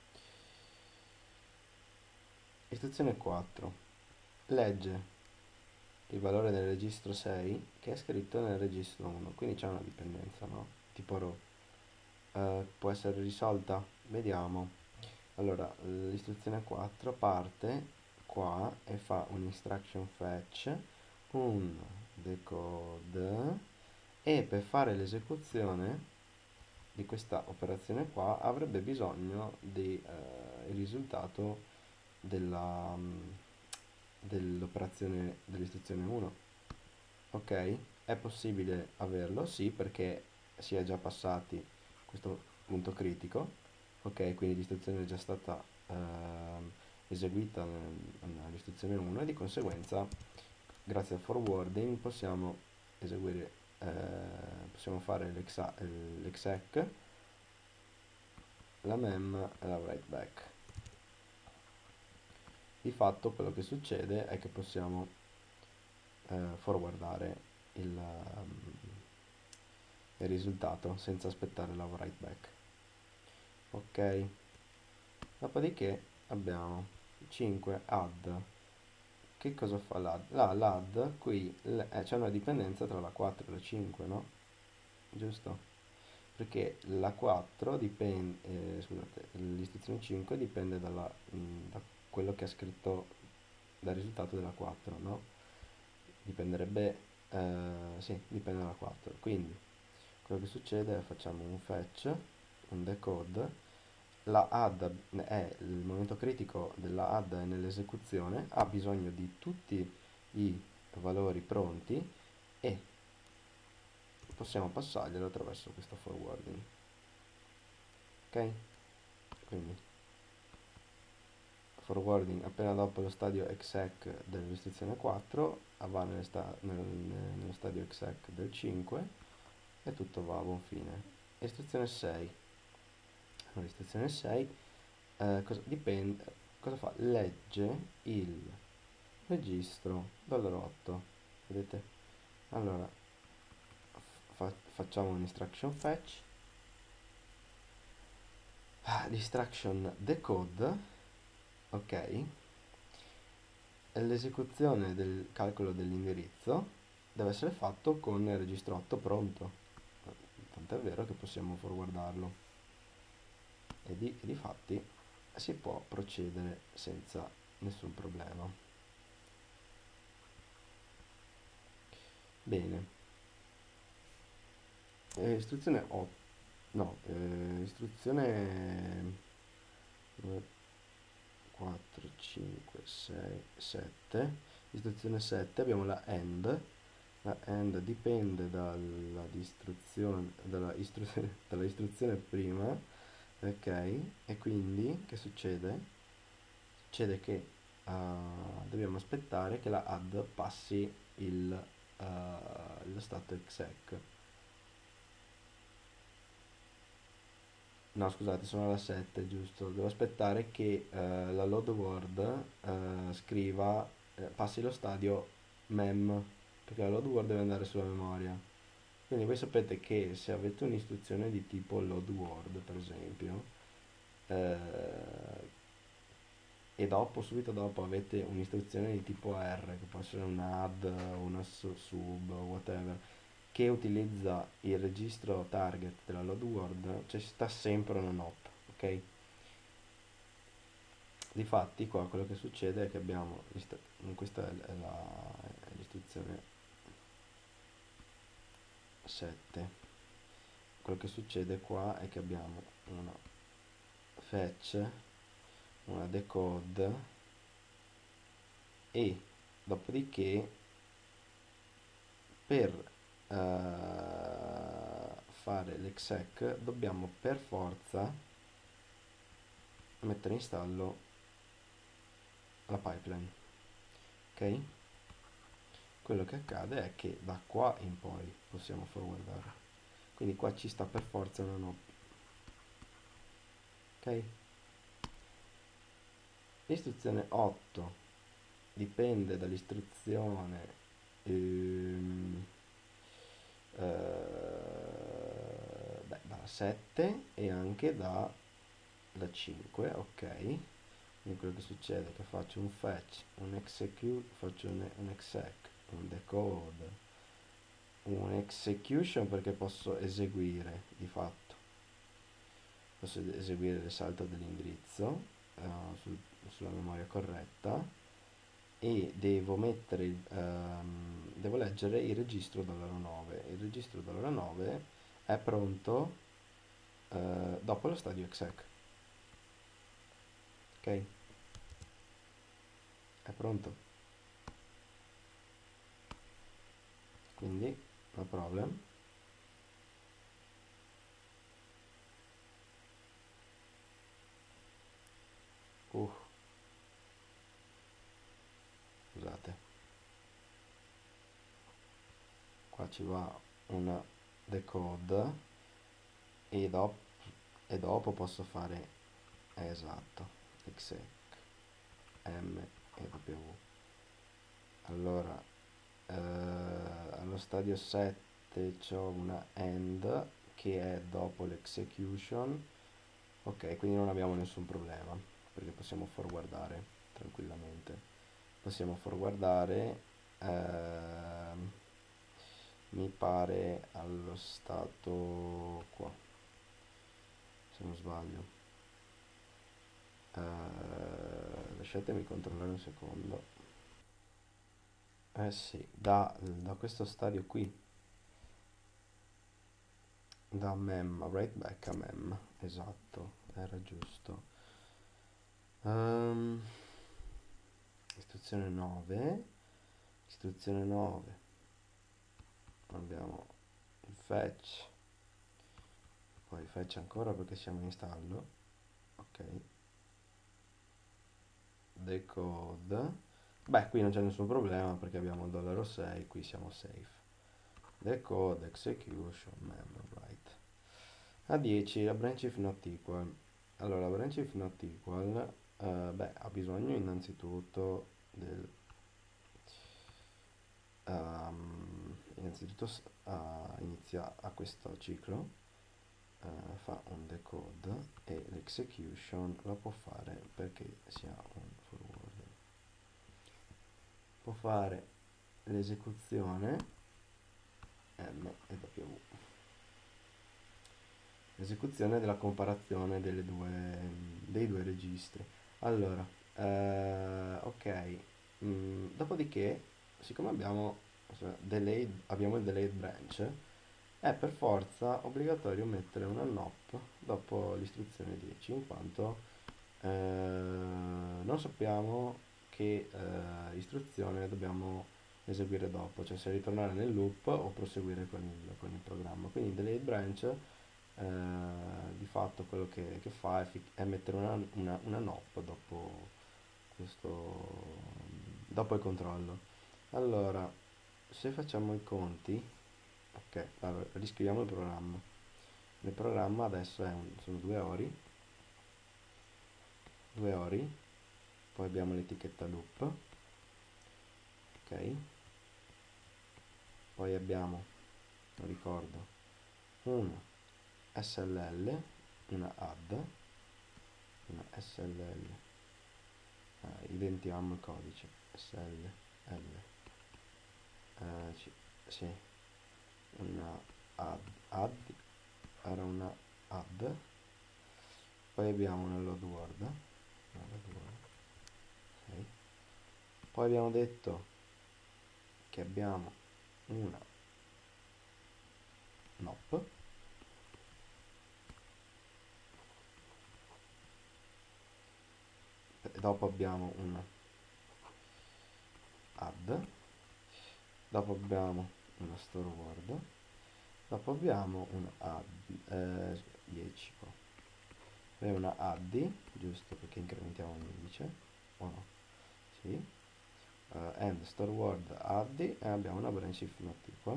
Istruzione quattro. Legge il valore del registro sei che è scritto nel registro uno, quindi c'è una dipendenza, no? Tipo row. Eh, può essere risolta? Vediamo. Allora, l'istruzione quattro parte qua e fa un instruction fetch, un decode, e per fare l'esecuzione di questa operazione qua avrebbe bisogno del eh, il risultato della, mm, dell'operazione dell'istruzione uno. Ok, è possibile averlo? Sì, perché si è già passati questo punto critico. Ok, quindi l'istruzione è già stata ehm, eseguita nell'istruzione uno e di conseguenza, grazie al forwarding, possiamo eseguire, eh, possiamo fare l'exa- l'exec, la mem e la write back. Di fatto quello che succede è che possiamo eh, forwardare il, um, il risultato senza aspettare la write back. ok. Dopodiché abbiamo cinque add. Che cosa fa l'add? La, l'add qui l- eh, c'è una dipendenza tra la quattro e la cinque, no? Giusto? Perché la quattro dipende, eh, scusate, l'istruzione cinque dipende dalla, mh, da quello che ha scritto, dal risultato della quattro, no? Dipenderebbe, eh, sì, dipende dalla quattro. Quindi quello che succede è facciamo un fetch, un decode, la add è il momento critico della add è nell'esecuzione, ha bisogno di tutti i valori pronti e possiamo passarglielo attraverso questo forwarding. Ok? Quindi forwarding appena dopo lo stadio exec dell'istruzione quattro va nelle sta- nel- nello stadio exec del cinque e tutto va a buon fine. Istruzione sei. L'istruzione sei eh, cosa, dipende, cosa fa? Legge il registro $otto. Vedete? Allora fa- facciamo un instruction fetch, ah, instruction decode, ok. L'esecuzione del calcolo dell'indirizzo deve essere fatto con il registro otto pronto, tant'è vero che possiamo forwardarlo e di, e di fatti si può procedere senza nessun problema. Bene, eh, istruzione otto, no, eh, istruzione quattro, cinque, sei, sette, istruzione sette abbiamo la AND. La AND dipende dalla istruzione, dalla, istru- dalla istruzione prima, ok? E quindi che succede? Succede che uh, dobbiamo aspettare che la add passi il, uh, lo stato exec. No, scusate, sono alla sette, giusto. Devo aspettare che eh, la load word eh, scriva, eh, passi lo stadio mem, perché la load word deve andare sulla memoria. Quindi voi sapete che se avete un'istruzione di tipo load word, per esempio, eh, e dopo, subito dopo, avete un'istruzione di tipo R, che può essere un add, una su- sub, whatever, che utilizza il registro target della load word, c'è sta sempre una nop, ok? Difatti qua quello che succede è che abbiamo, questa è la- è l'istruzione sette, quello che succede qua è che abbiamo una fetch, una decode e dopodiché per eh, fare l'exec dobbiamo per forza mettere in stallo la pipeline, ok? Quello che accade è che da qua in poi possiamo forwardare, quindi qua ci sta per forza una no, ok? L'istruzione otto dipende dall'istruzione ehm, eh, beh, dalla sette e anche dalla cinque, ok. Quindi quello che succede è che faccio un fetch, un execute, faccio un, un exec, un decode, un execution perché posso eseguire di fatto, posso eseguire il salto dell'indirizzo eh, sul- sulla memoria corretta e devo mettere il, ehm, devo leggere il registro dollaro nove. Il registro dollaro nove è pronto eh, dopo lo stadio exec, ok? È pronto, quindi no problem. Uh, scusate, qua ci va una decode e, dop- e dopo posso fare eh, esatto, exec m e w. Allora eh, allo stadio sette c'ho una AND che è dopo l'execution, Ok, quindi non abbiamo nessun problema, perché possiamo forwardare tranquillamente. Possiamo forwardare, ehm, mi pare allo stato qua, se non sbaglio. Eh, lasciatemi controllare un secondo. Eh sì, da, da questo stadio qui, da mem, right back a mem, esatto, era giusto. Ehm, istruzione nove, istruzione nove, abbiamo il fetch, poi fetch ancora perché siamo in stallo, ok, decode, beh qui non c'è nessun problema perché abbiamo il dollaro sei, qui siamo safe. Decode, execution, mem, right. A dieci, la branch if not equal. Allora, la branch if not equal, eh, beh, ha bisogno innanzitutto del... ehm, innanzitutto s- ah, inizia a questo ciclo, eh, fa un decode e l'execution lo può fare perché sia un forward. Può fare l'esecuzione M e W. L'esecuzione della comparazione delle due, dei due registri. Allora, eh, ok, mm, dopodiché, siccome abbiamo, cioè, delayed, abbiamo il delayed branch, è per forza obbligatorio mettere una N O P dopo l'istruzione dieci, in quanto eh, non sappiamo che eh, istruzione dobbiamo eseguire dopo, cioè se ritornare nel loop o proseguire con il, con il programma. Quindi il delayed branch eh, di fatto quello che, che fa è, fi- è mettere una, una, una N O P dopo questo, dopo il controllo. Allora, se facciamo i conti, ok, allora, riscriviamo il programma. Il programma adesso è un- sono due ori, due ori, poi abbiamo l'etichetta loop, ok, poi abbiamo, non ricordo, una S L L, una add, una S L L, eh, indentiamo il codice, S L L, eh, ci- sì, una add, add, era una add, poi abbiamo una load word, una load word, ok. Poi abbiamo detto che abbiamo una N O P, e dopo abbiamo una add, dopo abbiamo una store word, dopo abbiamo una add, eh, dieci qua, e una addi, giusto perché incrementiamo l'indice, o no? Sì. Uh, and store word addi e abbiamo una branch if not equal,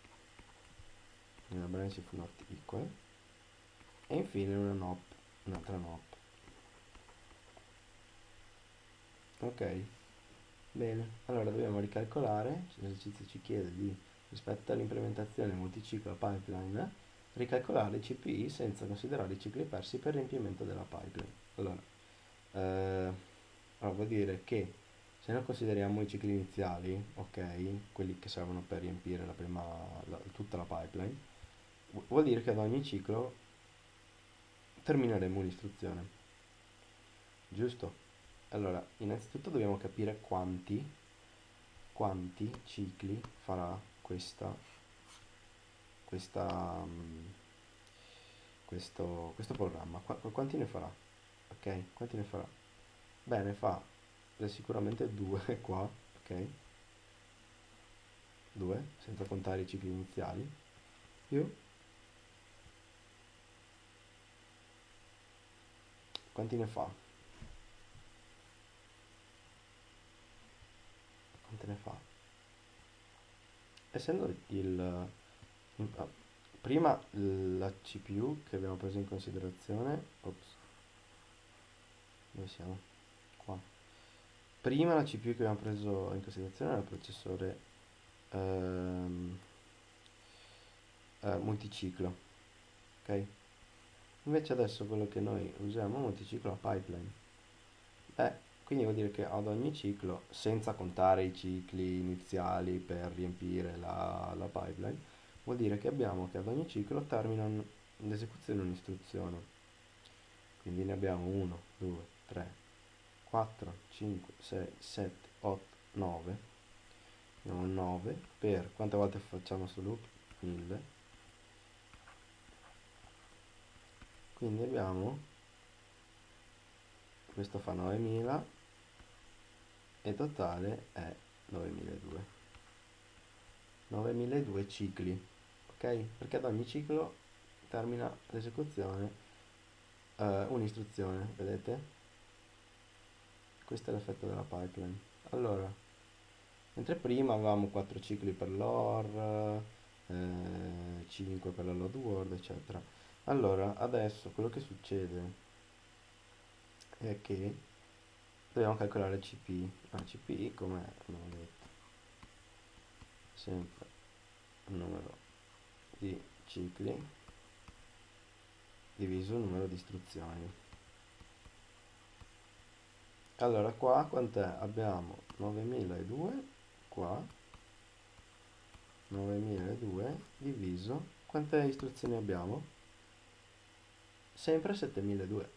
una branch if not equal e infine una N O P, un'altra N O P. Ok, bene, allora dobbiamo ricalcolare, l'esercizio ci chiede di, rispetto all'implementazione multiciclo pipeline, ricalcolare i C P I senza considerare i cicli persi per riempimento della pipeline. Allora, eh, allora vuol dire che se noi consideriamo i cicli iniziali, ok, quelli che servono per riempire la prima, la- tutta la pipeline, vu- vuol dire che ad ogni ciclo termineremo un'istruzione, giusto? Allora, innanzitutto dobbiamo capire quanti, quanti cicli farà questa, questa, mm, questo, questo programma. Qua- quanti ne farà? Ok? Quanti ne farà? Beh, ne fa eh, sicuramente due qua, ok? Due, senza contare i cicli iniziali, più quanti ne fa? Quante ne fa? Essendo il... ah, prima la C P U che abbiamo preso in considerazione... Ops, dove siamo? Qua. Prima la C P U che abbiamo preso in considerazione era il processore ehm, eh, multiciclo, ok? Invece adesso quello che noi usiamo è un multiciclo a pipeline. Beh, quindi vuol dire che ad ogni ciclo, senza contare i cicli iniziali per riempire la, la pipeline, vuol dire che abbiamo che ad ogni ciclo termina un- l'esecuzione di un'istruzione. Quindi ne abbiamo uno, due, tre, quattro, cinque, sei, sette, otto, nove. Abbiamo nove per quante volte facciamo sto loop? mille. Quindi abbiamo, questo fa novemila e totale è novemiladuecento. novemiladuecento cicli, ok? Perché ad ogni ciclo termina l'esecuzione eh, un'istruzione, vedete? Questo è l'effetto della pipeline. Allora, mentre prima avevamo quattro cicli per l'or, eh, cinque per la load word, eccetera. Allora, adesso quello che succede è che dobbiamo calcolare C P I. Ah, C P I come abbiamo detto, sempre il numero di cicli diviso il numero di istruzioni. Allora qua quant'è? Abbiamo novemiladuecento qua, novemiladuecento diviso quante istruzioni abbiamo? Sempre settemiladuecento.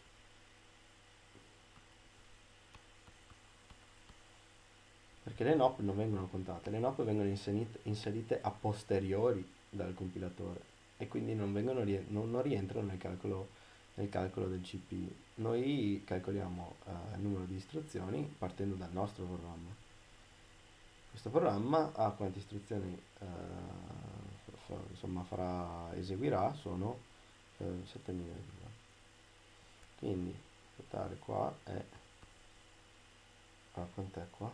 Perché le nop non vengono contate, le nop vengono inserite, inserite a posteriori dal compilatore e quindi non, vengono, non, non rientrano nel calcolo, nel calcolo del C P I. Noi calcoliamo eh, il numero di istruzioni partendo dal nostro programma. Questo programma ha quante istruzioni eh, fa, insomma, farà, eseguirà? Sono eh, settemiladuecento. Quindi il totale qua è, ah, quant'è qua?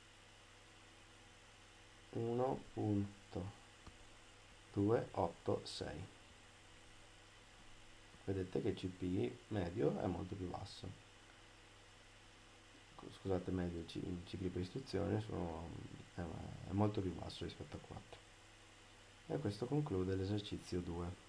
uno punto duecentottantasei. Vedete che il C P I medio è molto più basso. Scusate, medio, i cicli per istruzione sono, è, è molto più basso rispetto a quattro. E questo conclude l'esercizio due.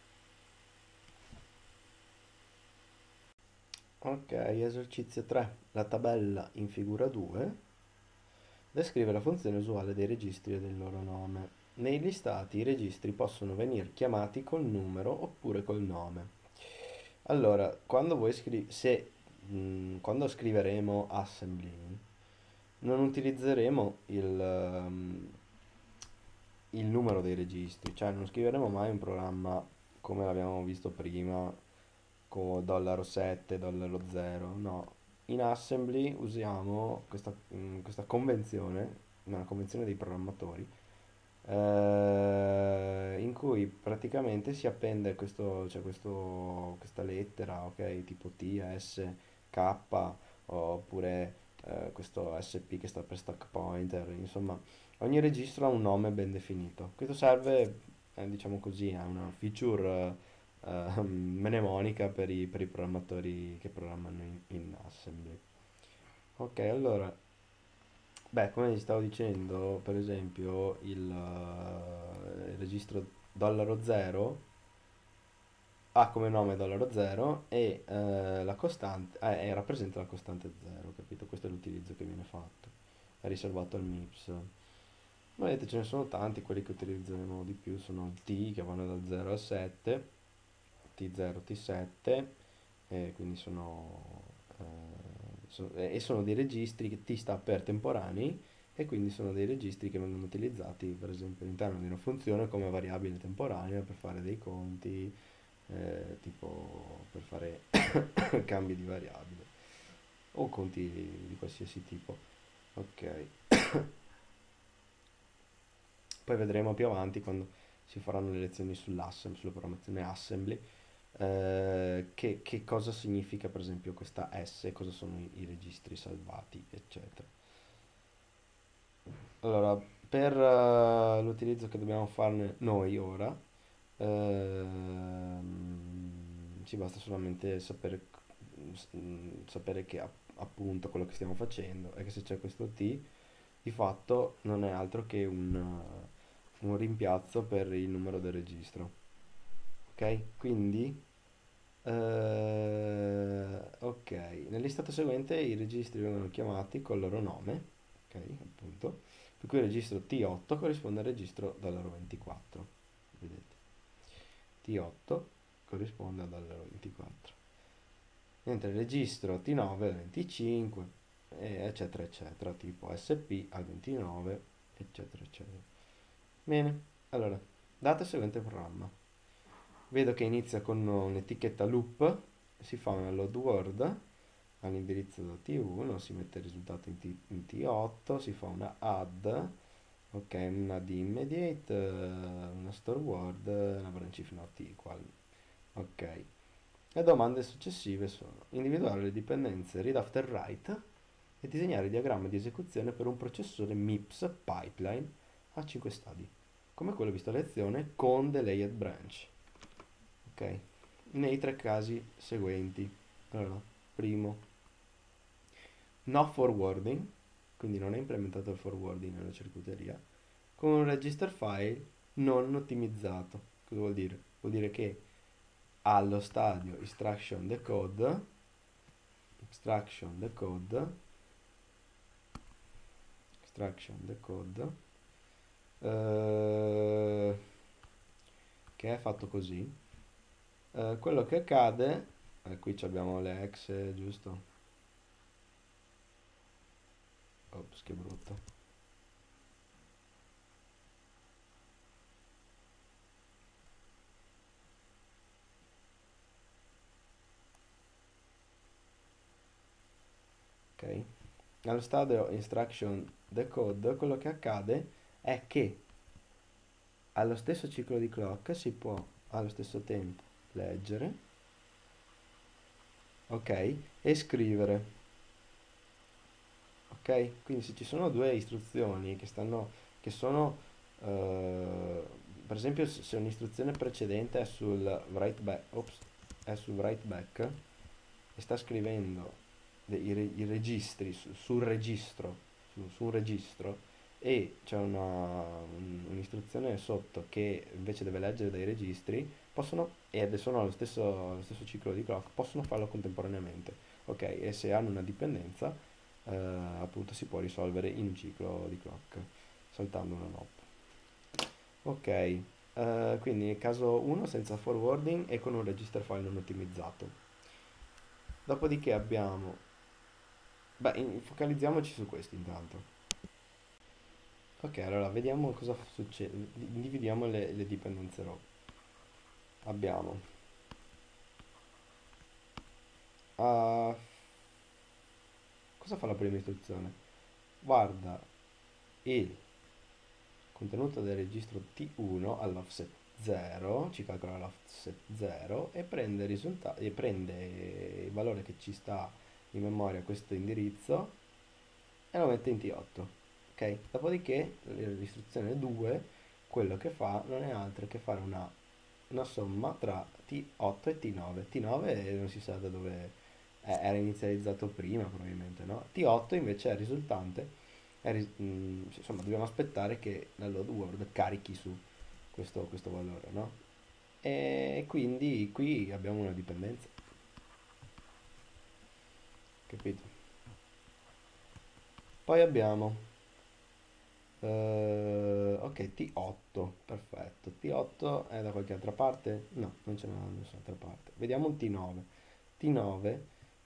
Ok, esercizio tre. La tabella in figura due descrive la funzione usuale dei registri e del loro nome. Nei listati i registri possono venire chiamati col numero oppure col nome. Allora, quando voi scrivi, se, mh, quando scriveremo assembly, non utilizzeremo il, ehm, il numero dei registri, cioè non scriveremo mai un programma come l'abbiamo visto prima, con dollaro sette, dollaro zero, no. In assembly usiamo questa, mh, questa convenzione, una convenzione dei programmatori, eh, in cui praticamente si appende questo, cioè questo, questa lettera, ok, tipo T, S, K, oppure eh, questo S P che sta per stack pointer, insomma, ogni registro ha un nome ben definito. Questo serve, eh, diciamo così, a una feature eh, mnemonica per i, per i programmatori che programmano in, in assembly. Ok, allora, beh, come vi stavo dicendo, per esempio, il, eh, il registro dollaro zero ha come nome dollaro zero e eh, la costante eh, eh, rappresenta la costante zero, capito? Questo è l'utilizzo che viene fatto, è riservato al MIPS. Ma vedete, ce ne sono tanti, quelli che utilizzeremo di più sono il T che vanno da zero a sette, T zero, T sette, e quindi sono, eh, so- e sono dei registri che T sta per temporanei e quindi sono dei registri che vengono utilizzati per esempio all'interno di una funzione come variabile temporanea per fare dei conti, eh, tipo per fare cambi di variabile o conti di qualsiasi tipo. Ok, poi vedremo più avanti quando si faranno le lezioni sull'assembly, sulla programmazione assembly, eh, che, che cosa significa per esempio questa S, cosa sono i, i registri salvati, eccetera. Allora, per eh, l'utilizzo che dobbiamo farne noi ora, ehm, ci basta solamente sapere, mm, sapere che app- appunto quello che stiamo facendo è che se c'è questo T, di fatto non è altro che un, eh, un rimpiazzo per il numero del registro. Ok? Quindi Eh, ok, nell'istato seguente i registri vengono chiamati col loro nome, ok, appunto, per cui il registro T otto corrisponde al registro dall'oro ventiquattro, vedete, T otto corrisponde ad all'oro ventiquattro, mentre il registro T nove al venticinque, e eccetera eccetera, tipo S P al ventinove, eccetera eccetera. Bene, allora, data il seguente programma. Vedo che inizia con un'etichetta loop, si fa una load word all'indirizzo da T uno, si mette il risultato in, T, in T otto, si fa una add, ok, una di immediate, eh, una store word, una branch if not equal, ok. Le domande successive sono individuare le dipendenze read after write e disegnare il diagramma di esecuzione per un processore MIPS pipeline a cinque stadi, come quello visto a lezione con delayed branch. Ok, nei tre casi seguenti. Allora, primo, no forwarding, quindi non è implementato il forwarding nella circuiteria, con un register file non ottimizzato. Cosa vuol dire? Vuol dire che allo stadio extraction decode, extraction decode, extraction decode, eh, che è fatto così, eh, quello che accade, eh, qui abbiamo le exe, giusto? Ops, che brutto. Ok? Allo stadio instruction decode, quello che accade è che allo stesso ciclo di clock si può allo stesso tempo leggere, ok? E scrivere, ok? Quindi se ci sono due istruzioni che stanno, che sono, eh, per esempio se un'istruzione precedente è sul write back, ops, è sul write back e sta scrivendo de- i, re- i registri su- sul registro, su, su un registro e c'è una- un- un'istruzione sotto che invece deve leggere dai registri, possono, ed sono allo stesso, allo stesso ciclo di clock, possono farlo contemporaneamente, ok? E se hanno una dipendenza, eh, appunto si può risolvere in un ciclo di clock, saltando una nope. Ok, eh, quindi nel caso uno senza forwarding e con un register file non ottimizzato. Dopodiché abbiamo, beh, in- focalizziamoci su questo intanto. Ok, allora vediamo cosa succede. Individuiamo le, le dipendenze row. Abbiamo ah, cosa fa la prima istruzione? Guarda il contenuto del registro T uno all'offset zero, ci calcola l'offset zero e prende il risultato e prende il valore che ci sta in memoria questo indirizzo e lo mette in T otto. Ok? Dopodiché l'istruzione due quello che fa non è altro che fare una, una somma tra T otto e T nove. T nove non si sa da dove è- era inizializzato prima probabilmente, no? T otto invece è il risultante, è ri- mm, insomma dobbiamo aspettare che la load word carichi su questo, questo valore, no? E quindi qui abbiamo una dipendenza, capito? Poi abbiamo Eh, ok, T otto, perfetto. T otto è da qualche altra parte? No, non c'è da nessun'altra parte. Vediamo un T nove. T nove,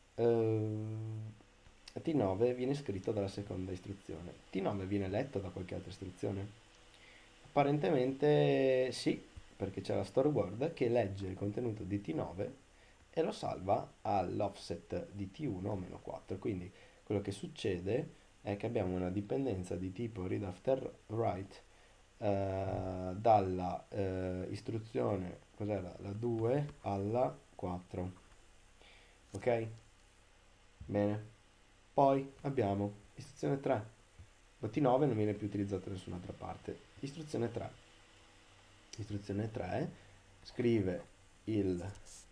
eh, T nove viene scritto dalla seconda istruzione. T nove viene letto da qualche altra istruzione? Apparentemente sì, perché c'è la store word che legge il contenuto di T nove e lo salva all'offset di T uno o meno quattro. Quindi quello che succede è che abbiamo una dipendenza di tipo read after write eh, dalla eh, istruzione, cos'era? La due alla quattro. Ok? Bene. Poi abbiamo istruzione tre. La T nove non viene più utilizzata da nessun'altra parte. Istruzione tre. Istruzione tre scrive il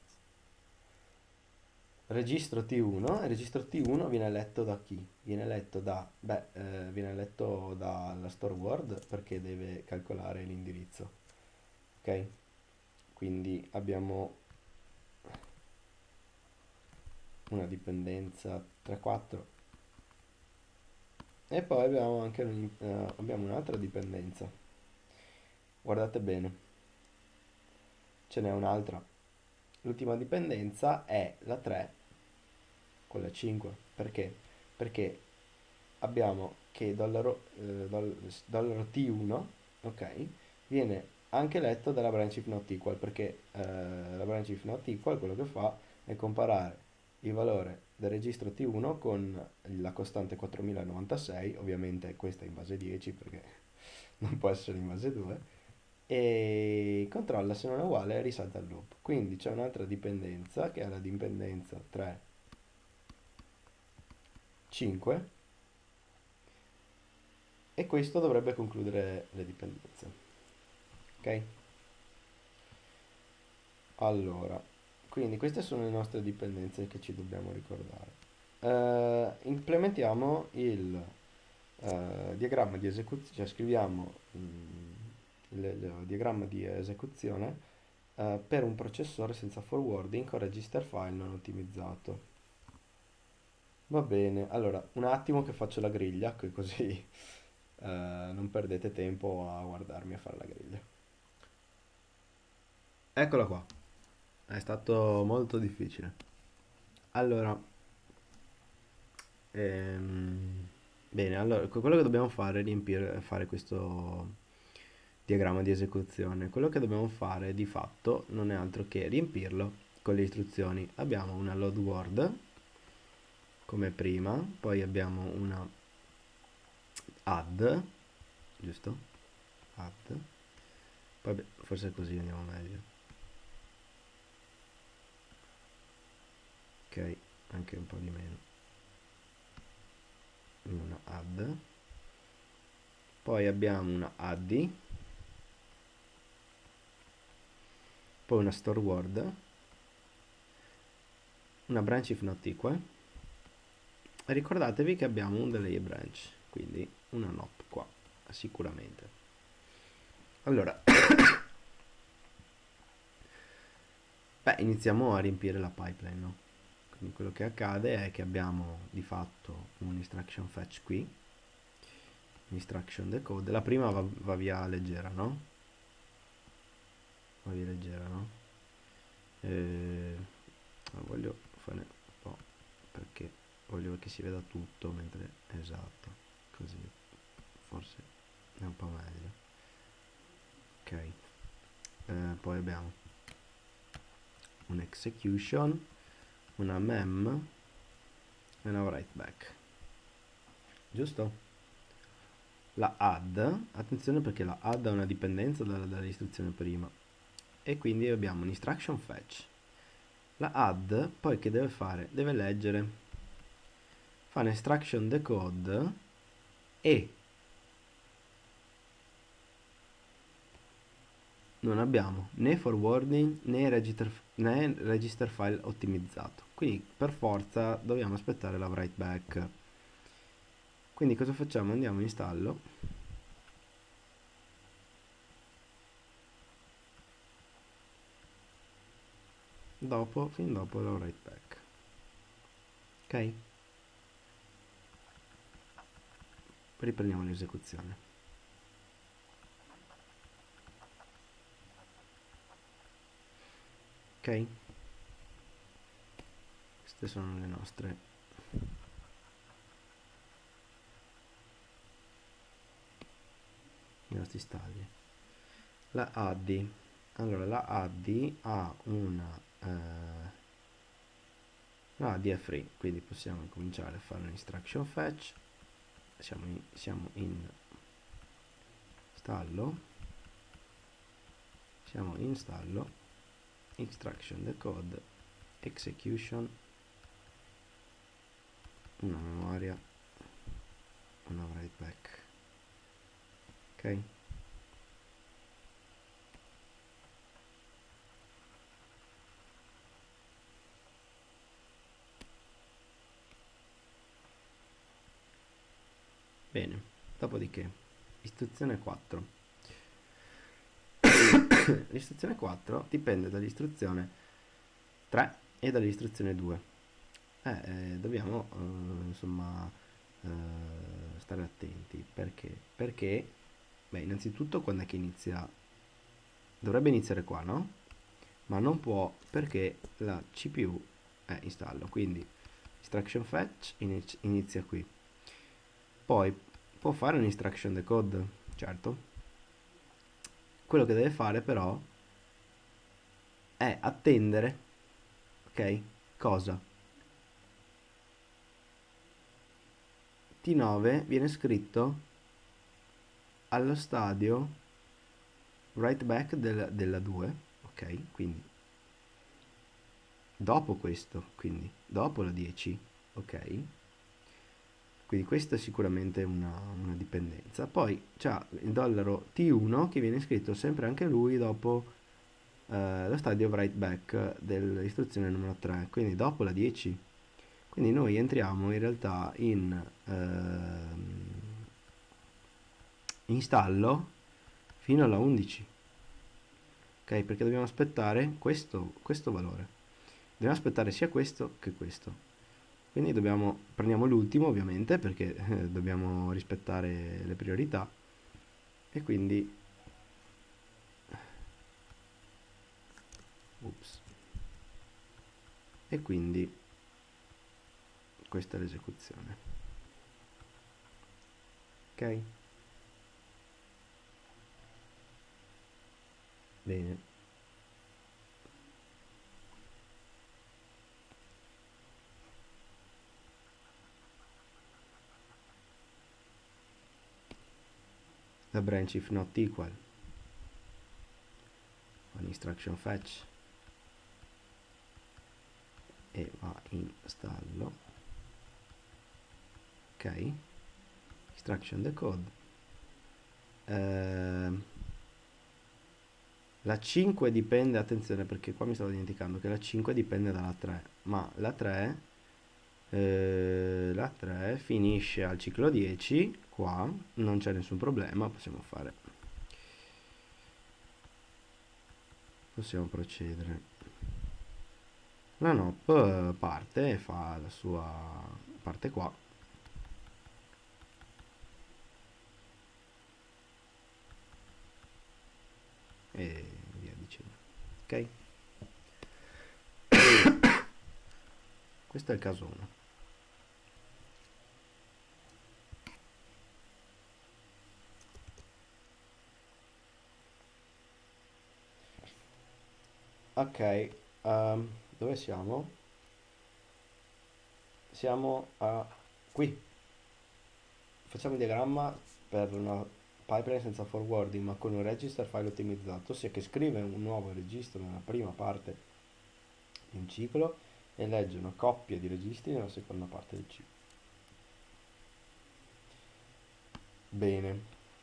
registro T uno, il registro T uno viene letto da chi? Viene letto da, beh, eh, viene letto dalla store word perché deve calcolare l'indirizzo, ok? Quindi abbiamo una dipendenza tre quattro e poi abbiamo anche un- eh, abbiamo un'altra dipendenza. Guardate bene, ce n'è un'altra. L'ultima dipendenza è la tre con la cinque. Perché? Perché abbiamo che dollaro, eh, doll- dollaro T uno, ok, viene anche letto dalla branch if not equal, perché eh, la branch if not equal quello che fa è comparare il valore del registro T uno con la costante quattromilanovantasei, ovviamente questa è in base dieci perché non può essere in base due, e controlla se non è uguale e risalta il loop. Quindi c'è un'altra dipendenza che è la dipendenza tre cinque e questo dovrebbe concludere le dipendenze. Ok? Allora, quindi queste sono le nostre dipendenze che ci dobbiamo ricordare. Eh, implementiamo il eh, diagramma di esecuzione, cioè scriviamo mm, il, il diagramma di esecuzione eh, per un processore senza forwarding con register file non ottimizzato. Va bene, allora un attimo che faccio la griglia, che così eh, non perdete tempo a guardarmi a fare la griglia. Eccola qua, è stato molto difficile. Allora, ehm, bene, allora quello che dobbiamo fare è riempire, fare questo diagramma di esecuzione. Quello che dobbiamo fare di fatto non è altro che riempirlo con le istruzioni. Abbiamo una load word come prima, poi abbiamo una add, giusto? Add, poi beh, forse così andiamo meglio. Ok, anche un po' di meno. Una add, poi abbiamo una addi, poi una store word, una branch if not equal, e ricordatevi che abbiamo un delay branch, quindi una nop qua, sicuramente. Allora, beh, iniziamo a riempire la pipeline, no? Quindi quello che accade è che abbiamo di fatto un instruction fetch qui, instruction decode, la prima va, va via leggera, no? Va via leggera, no? E voglio fare un po' perché voglio che si veda tutto mentre esatto, così forse è un po' meglio. Ok, eh, poi abbiamo un execution, una mem e una write back, giusto? La add, attenzione perché la add ha una dipendenza dalla, dall'istruzione prima e quindi abbiamo un instruction fetch. La add poi che deve fare? Deve leggere, fa un instruction decode e non abbiamo né forwarding né register, né register file ottimizzato, quindi per forza dobbiamo aspettare la write back. Quindi cosa facciamo? Andiamo in installo, dopo, fin dopo la write back. Ok? Riprendiamo l'esecuzione. Ok? Queste sono le nostre i nostri stadi. La addi, allora la addi ha una eh, la addi è free, quindi possiamo cominciare a fare un instruction fetch. Siamo in, siamo in stallo, siamo in stallo, instruction decode, execution, una memoria, una write back. Ok? Bene, dopodiché istruzione quattro. L'istruzione quattro dipende dall'istruzione tre e dall'istruzione due. eh, eh, dobbiamo eh, insomma eh, stare attenti. Perché? Perché, beh, innanzitutto quando è che inizia? Dovrebbe iniziare qua, no? Ma non può perché la C P U è in stallo, quindi instruction fetch inizia qui. Poi può fare un instruction decode, certo. Quello che deve fare però è attendere, ok? Cosa? T nove viene scritto allo stadio write back del, della due, ok? Quindi dopo questo, quindi dopo la dieci, ok? Quindi questa è sicuramente una, una dipendenza. Poi c'è il dollaro T uno che viene scritto sempre anche lui dopo eh, lo stadio write back dell'istruzione numero tre, quindi dopo la dieci. Quindi noi entriamo in realtà in ehm, installo fino alla undici, ok? Perché dobbiamo aspettare questo, questo valore. Dobbiamo aspettare sia questo che questo. Quindi dobbiamo, prendiamo l'ultimo ovviamente perché eh, dobbiamo rispettare le priorità e quindi ups, e quindi questa è l'esecuzione, ok? Bene. La branch if not equal fa l'instruction fetch e va in stallo, ok? Instruction decode. Ehm, la cinque dipende, attenzione perché qua mi stavo dimenticando che la cinque dipende dalla tre, ma la tre, eh, la tre finisce al ciclo dieci, qua non c'è nessun problema, possiamo fare, possiamo procedere. La N O P parte e fa la sua parte qua e via dicendo, ok? Questo è il caso uno. Ok, um, dove siamo? Siamo a qui. Facciamo il diagramma per una pipeline senza forwarding ma con un register file ottimizzato, ossia che scrive un nuovo registro nella prima parte di un ciclo e legge una coppia di registri nella seconda parte del ciclo. Bene,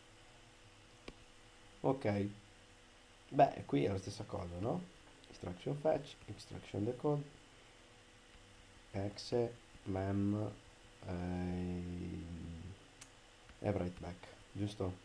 ok. Beh, qui è la stessa cosa, no? Instruction fetch, instruction decode, exe, mem eh, e write back, giusto?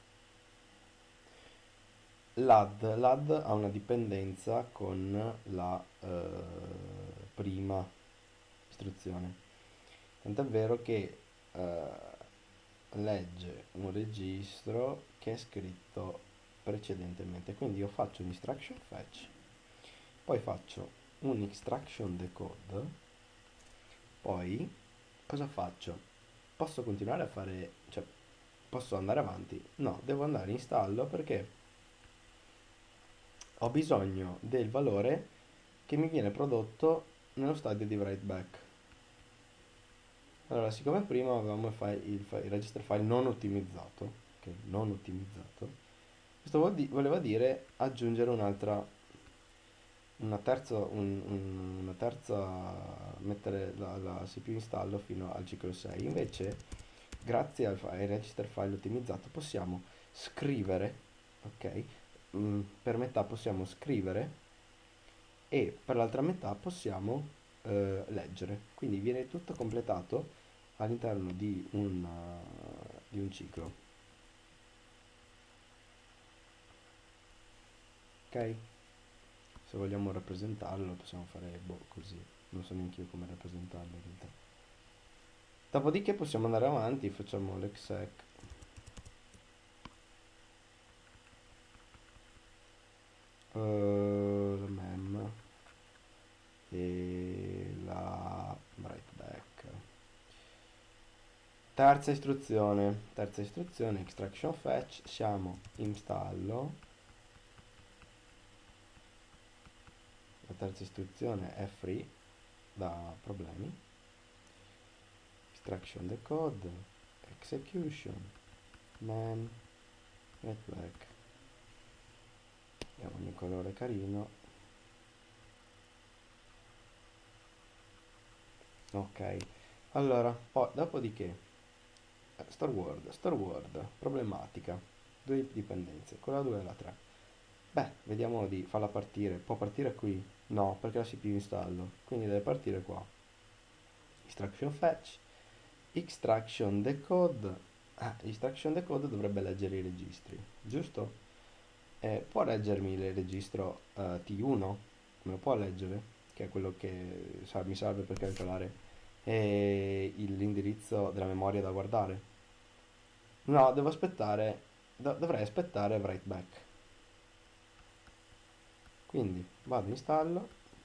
L'add, l'add ha una dipendenza con la eh, prima istruzione, tant'è vero che eh, legge un registro che è scritto precedentemente, quindi io faccio un instruction fetch, poi faccio un extraction decode, poi cosa faccio? Posso continuare a fare, cioè posso andare avanti? No, devo andare in stallo perché ho bisogno del valore che mi viene prodotto nello stadio di write back. Allora, siccome prima avevamo il, file, il, file, il register file non ottimizzato, ok, non ottimizzato, questo vuol di- voleva dire aggiungere un'altra, una terza, un- un- una terza, mettere la, la C P U in stallo fino al ciclo sei. Invece, grazie al, al register file ottimizzato, possiamo scrivere, ok, mm, per metà possiamo scrivere e per l'altra metà possiamo eh, leggere. Quindi viene tutto completato all'interno di, una- di un ciclo. Ok? Se vogliamo rappresentarlo possiamo fare boh, così. non so neanche io come rappresentarlo in realtà. Dopodiché possiamo andare avanti, facciamo l'exec uh, la mem e la writeback. Terza istruzione, terza istruzione, extraction fetch, siamo installo. La terza istruzione è free da problemi. Extraction decode, execution, mem, writeback. Diamo ogni colore carino. Ok, allora, poi dopodiché Store word, store word, problematica, due dipendenze, quella due e la tre. Beh, vediamo di farla partire. Può partire qui? No, perché la C P U installo, quindi deve partire qua. Extraction fetch, extraction decode. Ah, extraction decode dovrebbe leggere i registri, giusto? Eh, può leggermi il registro eh, T uno? Me lo può leggere? Che è quello che sa- mi serve per calcolare eh, il- l'indirizzo della memoria da guardare. No, devo aspettare, do- dovrei aspettare write back. Quindi vado in installo.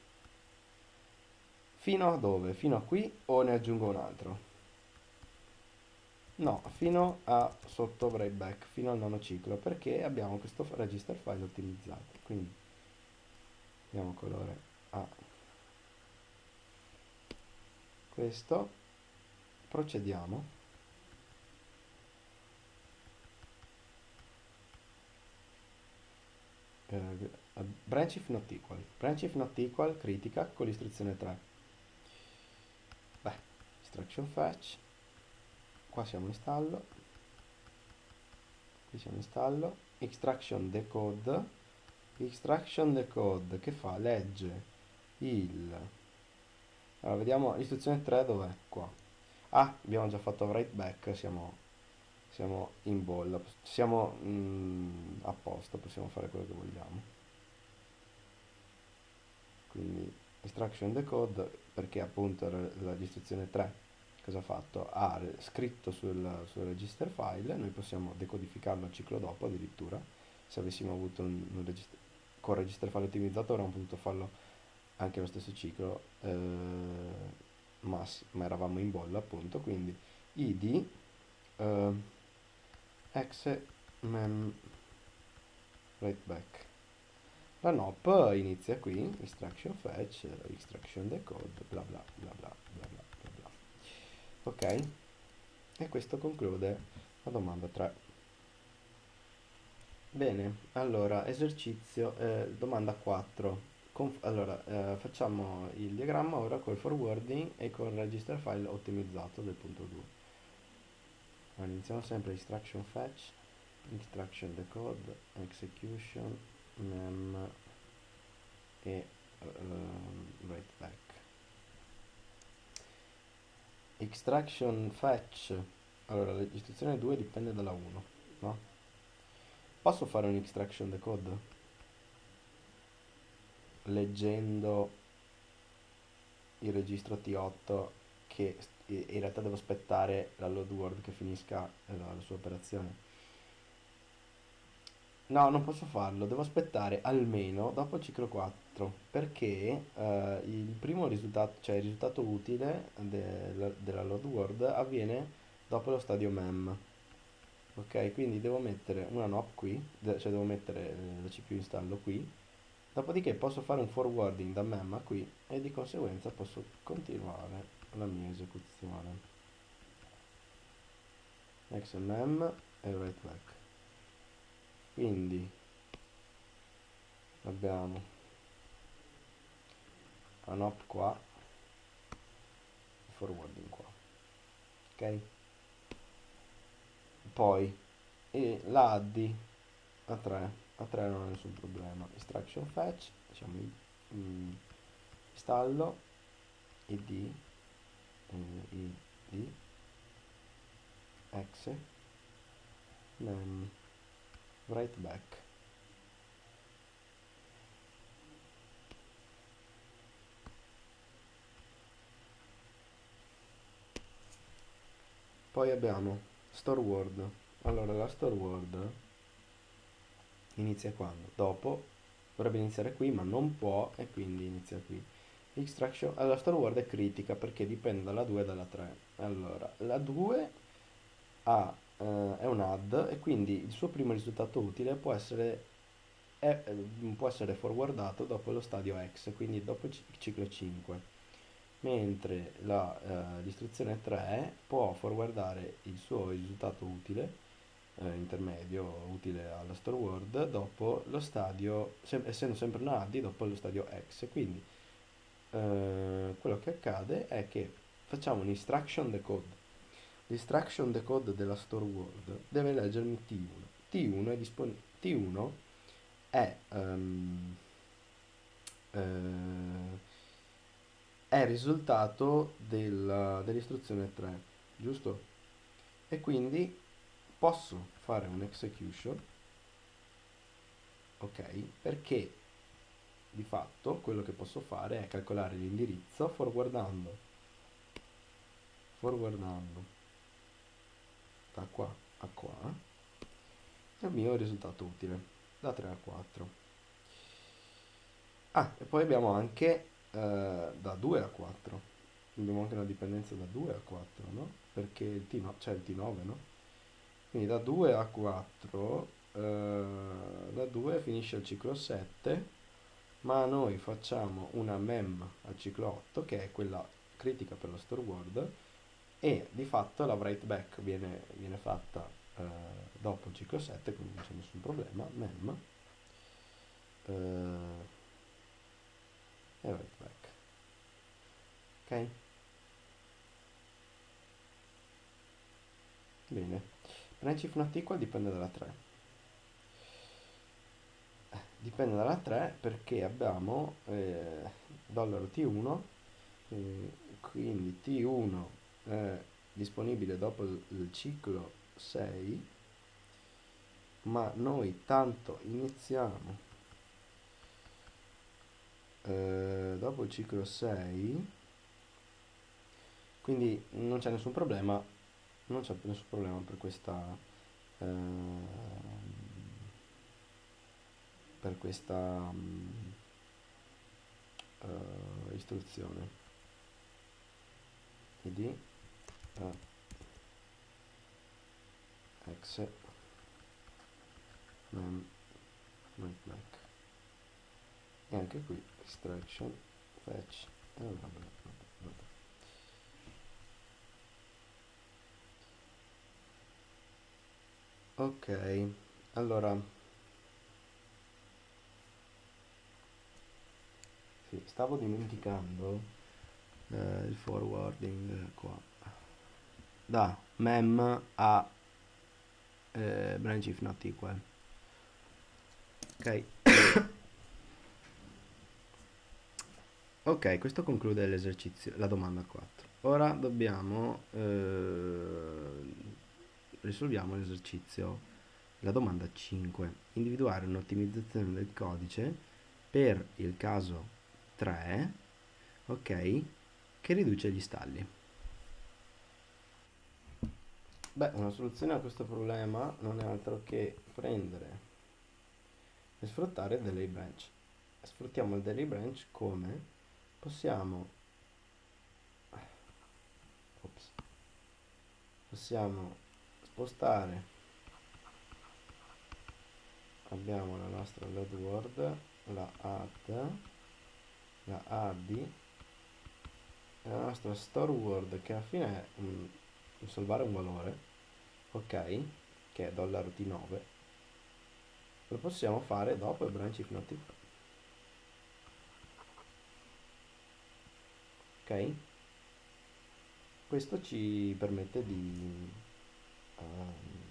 Fino a dove? Fino a qui o ne aggiungo un altro? No, fino a sotto write back, fino al nono ciclo, perché abbiamo questo f- register file ottimizzato. Quindi diamo colore a questo, procediamo. Eh, branch if not equal. Branch if not equal critica con l'istruzione tre. Beh, instruction fetch. Qua siamo in installo. Qui siamo in installo. Extraction decode. Extraction decode che fa? Legge il... Allora, vediamo l'istruzione tre dov'è? Qua. Ah, abbiamo già fatto write back, siamo, siamo in bolla, siamo mm, a posto, possiamo fare quello che vogliamo. Quindi extraction decode perché appunto la- l'istruzione tre cosa ha fatto? Ha re- scritto sul, sul register file, noi possiamo decodificarlo al ciclo dopo addirittura, se avessimo avuto un, un regist- con register file ottimizzato avremmo potuto farlo anche lo stesso ciclo, eh, ma, ma eravamo in bolla appunto, quindi id eh, exe mem write back. La N O P inizia qui, extraction fetch, extraction decode, bla bla bla bla bla bla bla bla. Ok? E questo conclude la domanda tre. Bene, allora, esercizio, eh, domanda quattro. Conf- allora, eh, facciamo il diagramma ora col forwarding e col register file ottimizzato del punto due. Allora, iniziamo sempre extraction fetch, extraction decode, execution, mem e uh, write back. Extraction fetch, allora l'istruzione due dipende dalla uno, no? Posso fare un extraction decode leggendo il registro T otto che in realtà devo aspettare la load word che finisca la, la sua operazione? No, non posso farlo, devo aspettare almeno dopo il ciclo quattro perché eh, il primo risultato, cioè il risultato utile del- della load word avviene dopo lo stadio mem. Ok, quindi devo mettere una N O P qui, de- cioè devo mettere eh, la C P U installo qui, dopodiché posso fare un forwarding da mem a qui e di conseguenza posso continuare la mia esecuzione. Xmem e write back. Quindi abbiamo la N O P qua, forwarding qua, ok? Poi e la addi a tre, a tre non ho nessun problema. Extraction fetch, diciamo mm, installo id eh, id exe mem write back. Poi abbiamo store word. Allora la store word inizia quando? Dopo, dovrebbe iniziare qui ma non può e quindi inizia qui. Extraction, allora la store word è critica perché dipende dalla due e dalla tre. Allora, la due ha, eh, è un add e quindi il suo primo risultato utile può essere, è- eh, può essere forwardato dopo lo stadio X, quindi dopo il ci- ciclo cinque. Mentre la, eh, l'istruzione tre può forwardare il suo risultato utile, eh, intermedio utile alla store word dopo lo stadio, sem- essendo sempre una add dopo lo stadio X. Quindi eh, quello che accade è che facciamo un instruction decode. L'instruction decode della store word deve leggermi T uno. T uno è disponibile. T uno è, ehm, eh, è il risultato della- dell'istruzione tre, giusto? E quindi posso fare un execution, ok? Perché di fatto quello che posso fare è calcolare l'indirizzo forwardando, forwardando da qua a qua il mio risultato utile, da tre a quattro. Ah, e poi abbiamo anche eh, da due a quattro. Abbiamo anche una dipendenza da due a quattro, no? Perché il T nove, c'è il T nove, no? Quindi da due a quattro, eh, da due finisce il ciclo sette, ma noi facciamo una mem al ciclo otto, che è quella critica per lo store word, e di fatto la write back viene, viene fatta eh, dopo il ciclo sette, quindi non c'è nessun problema, mem, eh, e write back. Ok? Bene. Branch if not equal dipende dalla tre. Dipende dalla tre perché abbiamo eh, dollaro T uno, eh, quindi T uno è disponibile dopo il, il ciclo sei, ma noi tanto iniziamo eh, dopo il ciclo sei, quindi non c'è nessun problema, non c'è nessun problema per questa eh, per questa mm, eh, istruzione. Id eh, exe mem write back, e anche qui extraction fetch e bla bla bla bla. Ok, allora sì, stavo dimenticando eh, il forwarding qua da mem a eh, branch if not equal. Ok. Ok, questo conclude l'esercizio, la domanda quattro. Ora dobbiamo eh, risolviamo l'esercizio, la domanda cinque. Individuare un'ottimizzazione del codice per il caso tre, ok, che riduce gli stalli. Beh, una soluzione a questo problema non è altro che prendere e sfruttare il delay branch. Sfruttiamo il delay branch come? Possiamo, ops, possiamo spostare, abbiamo la nostra load word, la add, la add e la nostra store word, che alla fine è un, un salvare un valore, ok, che è dollaro T nove, lo possiamo fare dopo il branch if not equal, ok? Questo ci permette di, ehm,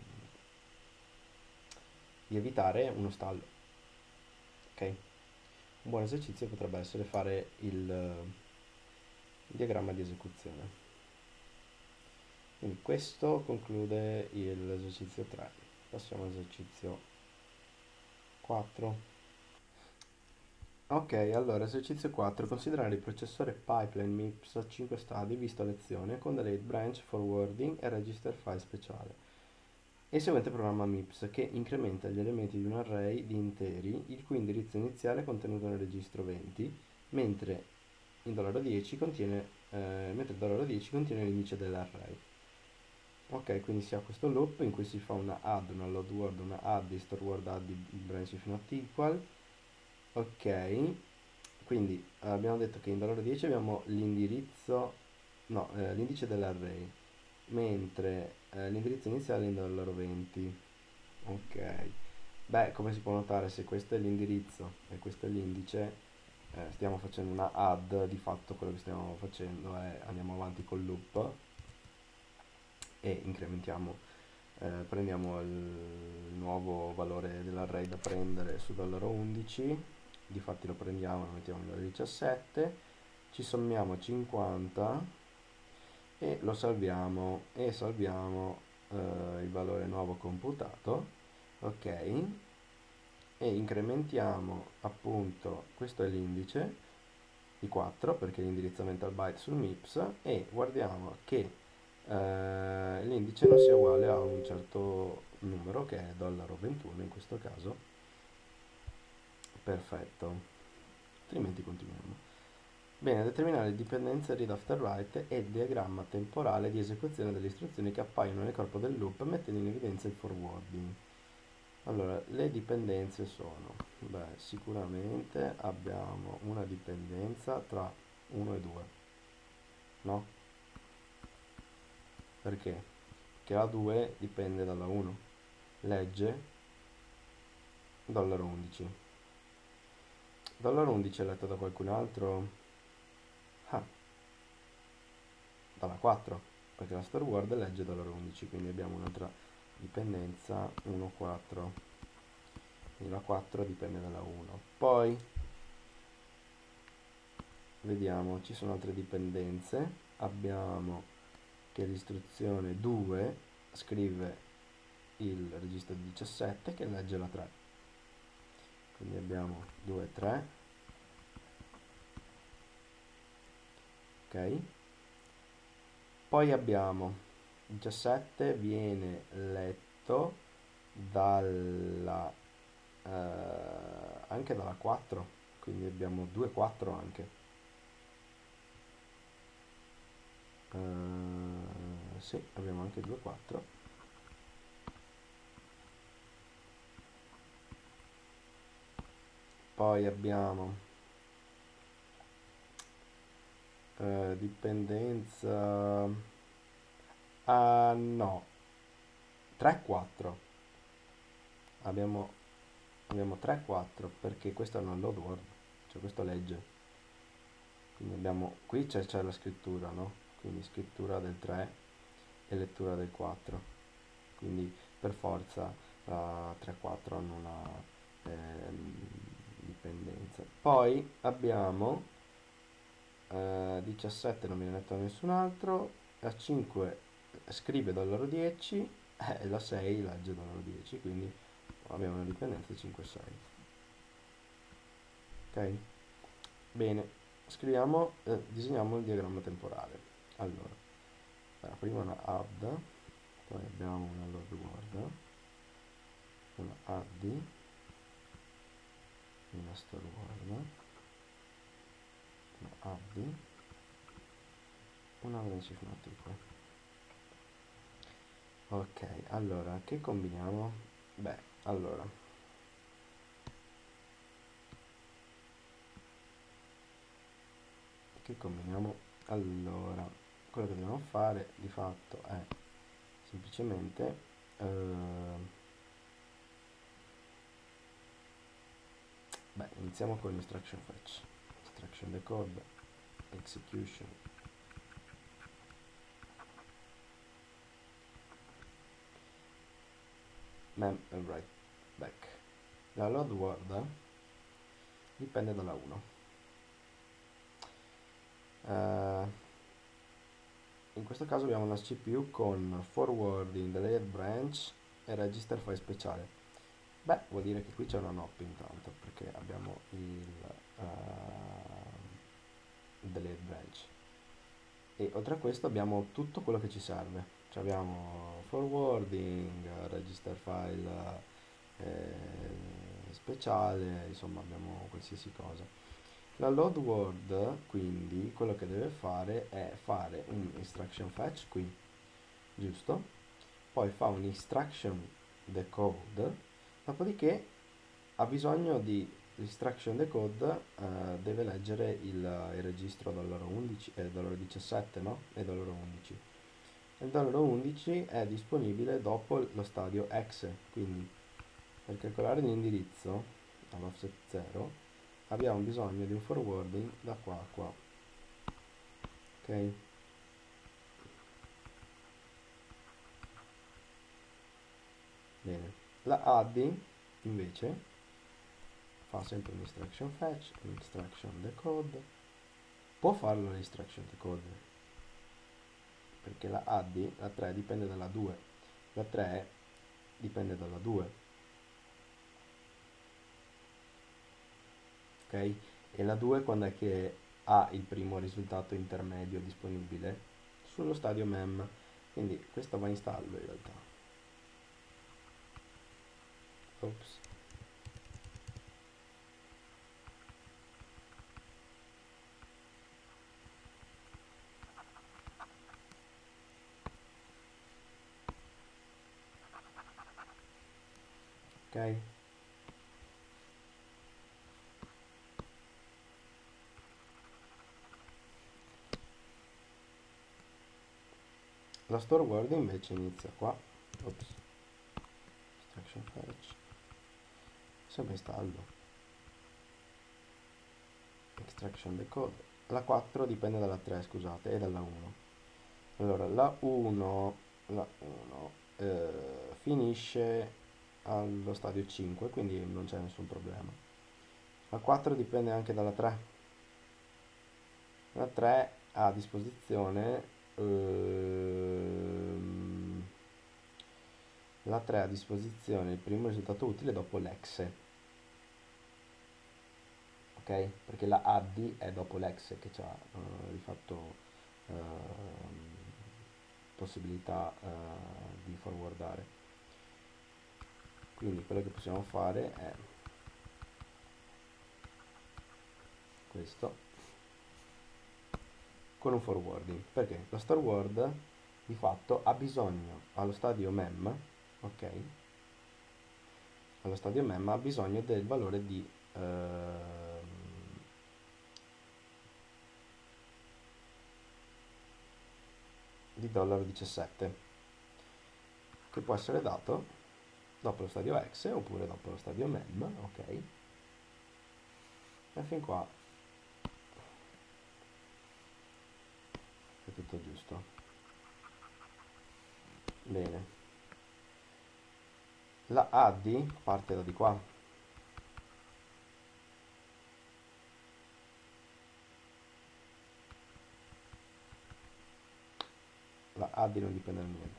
di evitare uno stallo, ok? Un buon esercizio potrebbe essere fare il, il diagramma di esecuzione. Quindi questo conclude l'esercizio tre. Passiamo all'esercizio quattro. Ok, allora esercizio quattro. Considerare il processore Pipeline MIPS a cinque stadi visto a lezione con delayed branch forwarding e register file speciale. E il seguente programma MIPS che incrementa gli elementi di un array di interi il cui indirizzo iniziale è contenuto nel registro venti, mentre il $dieci contiene, eh, mentre il dollaro dieci contiene l'indice dell'array. Ok, quindi si ha questo loop in cui si fa una add, una load word, una add di store word add di branch if not equal. Ok, quindi eh, abbiamo detto che in dollaro dieci abbiamo l'indirizzo, no, eh, l'indice dell'array, mentre eh, l'indirizzo iniziale è in dollaro venti. Ok, beh, come si può notare, se questo è l'indirizzo e questo è l'indice, eh, stiamo facendo una add, di fatto quello che stiamo facendo è andiamo avanti col loop e incrementiamo, eh, prendiamo il nuovo valore dell'array da prendere su dollaro undici, difatti lo prendiamo, lo mettiamo nel diciassette, ci sommiamo cinquanta e lo salviamo e salviamo eh, il valore nuovo computato, ok, e incrementiamo appunto, questo è l'indice di quattro perché l'indirizzamento al byte sul MIPS, e guardiamo che eh, l'indice non sia uguale a un certo numero che è dollaro ventuno in questo caso. Perfetto, altrimenti continuiamo. Bene, determinare le dipendenze read after write e il diagramma temporale di esecuzione delle istruzioni che appaiono nel corpo del loop mettendo in evidenza il forwarding. Allora, le dipendenze sono, beh, sicuramente abbiamo una dipendenza tra uno e due, no? Perché? Che la due dipende dalla uno, legge dollaro undici. Dollaro undici è letto da qualcun altro? Ah, dalla quattro, perché la store word legge dollaro undici, quindi abbiamo un'altra dipendenza uno quattro, quindi la quattro dipende dalla uno. Poi vediamo, ci sono altre dipendenze, abbiamo che l'istruzione due scrive il registro diciassette che legge la tre, quindi abbiamo due tre, ok. Poi abbiamo diciassette viene letto dalla eh, anche dalla quattro, quindi abbiamo due quattro anche. Eh, sì, abbiamo anche due quattro. Poi abbiamo eh, dipendenza, ah no, tre quattro. Abbiamo, abbiamo tre quattro perché questo è una load word, cioè questo legge. Quindi abbiamo, qui c'è c'è la scrittura, no? Quindi scrittura del tre e lettura del quattro. Quindi per forza la tre e quattro hanno una ehm, dipendenza. Poi abbiamo eh, diciassette non viene letto da nessun altro, la cinque scrive dollaro dieci eh, e la sei legge dollaro dieci, quindi abbiamo una dipendenza cinque sei. Ok? Bene, scriviamo, eh, disegniamo il diagramma temporale. Allora, allora, prima una add, poi abbiamo una load word, una add, una store word, una add, una branch if not equal. Ok, allora, che combiniamo? Beh, allora, che combiniamo? Allora, quello che dobbiamo fare di fatto è semplicemente eh, beh, iniziamo con l'instruction fetch, instruction decode, execution, mem and write back. La load word dipende dalla uno. Eh, in questo caso abbiamo una C P U con forwarding, delayed branch e register file speciale. Beh, vuol dire che qui c'è una NOP intanto, perché abbiamo il uh, delle branch. E oltre a questo abbiamo tutto quello che ci serve, cioè abbiamo forwarding, register file eh, speciale, insomma abbiamo qualsiasi cosa. La load word quindi quello che deve fare è fare un instruction fetch qui, giusto? Poi fa un instruction decode, dopodiché ha bisogno di instruction decode, eh, deve leggere il, il registro dollaro undici, eh, dollaro diciassette, no? E dollaro undici. Il dollaro undici è disponibile dopo lo stadio exe, quindi per calcolare l'indirizzo all'offset zero abbiamo bisogno di un forwarding da qua a qua. Ok? Bene. La adding invece fa sempre un instruction fetch, un instruction decode. Può farlo l'instruction decode perché la add, la tre dipende dalla due, la tre dipende dalla due, ok? E la due quando è che ha il primo risultato intermedio disponibile? Sullo stadio mem, quindi questo va in stallo in realtà. Ops. Ok? La store word invece inizia qua. Ops. Instruction fetch. Sempre in stallo. Extraction decode. La quattro dipende dalla tre, scusate, e dalla uno. Allora, la uno, la uno eh, finisce allo stadio cinque, quindi non c'è nessun problema. La quattro dipende anche dalla tre. La tre ha a disposizione ehm, la tre ha a disposizione il primo risultato utile dopo l'exe, ok? Perché la addi è dopo l'exe che ci ha eh, di fatto ehm, possibilità eh, di forwardare. Quindi quello che possiamo fare è questo con un forwarding, perché lo store word di fatto ha bisogno allo stadio mem, ok? Allo stadio mem ha bisogno del valore di ehm, di dollaro diciassette, che può essere dato dopo lo stadio exe oppure dopo lo stadio mem, ok? E fin qua è tutto giusto. Bene. La addi parte da di qua. La addi non dipende da niente.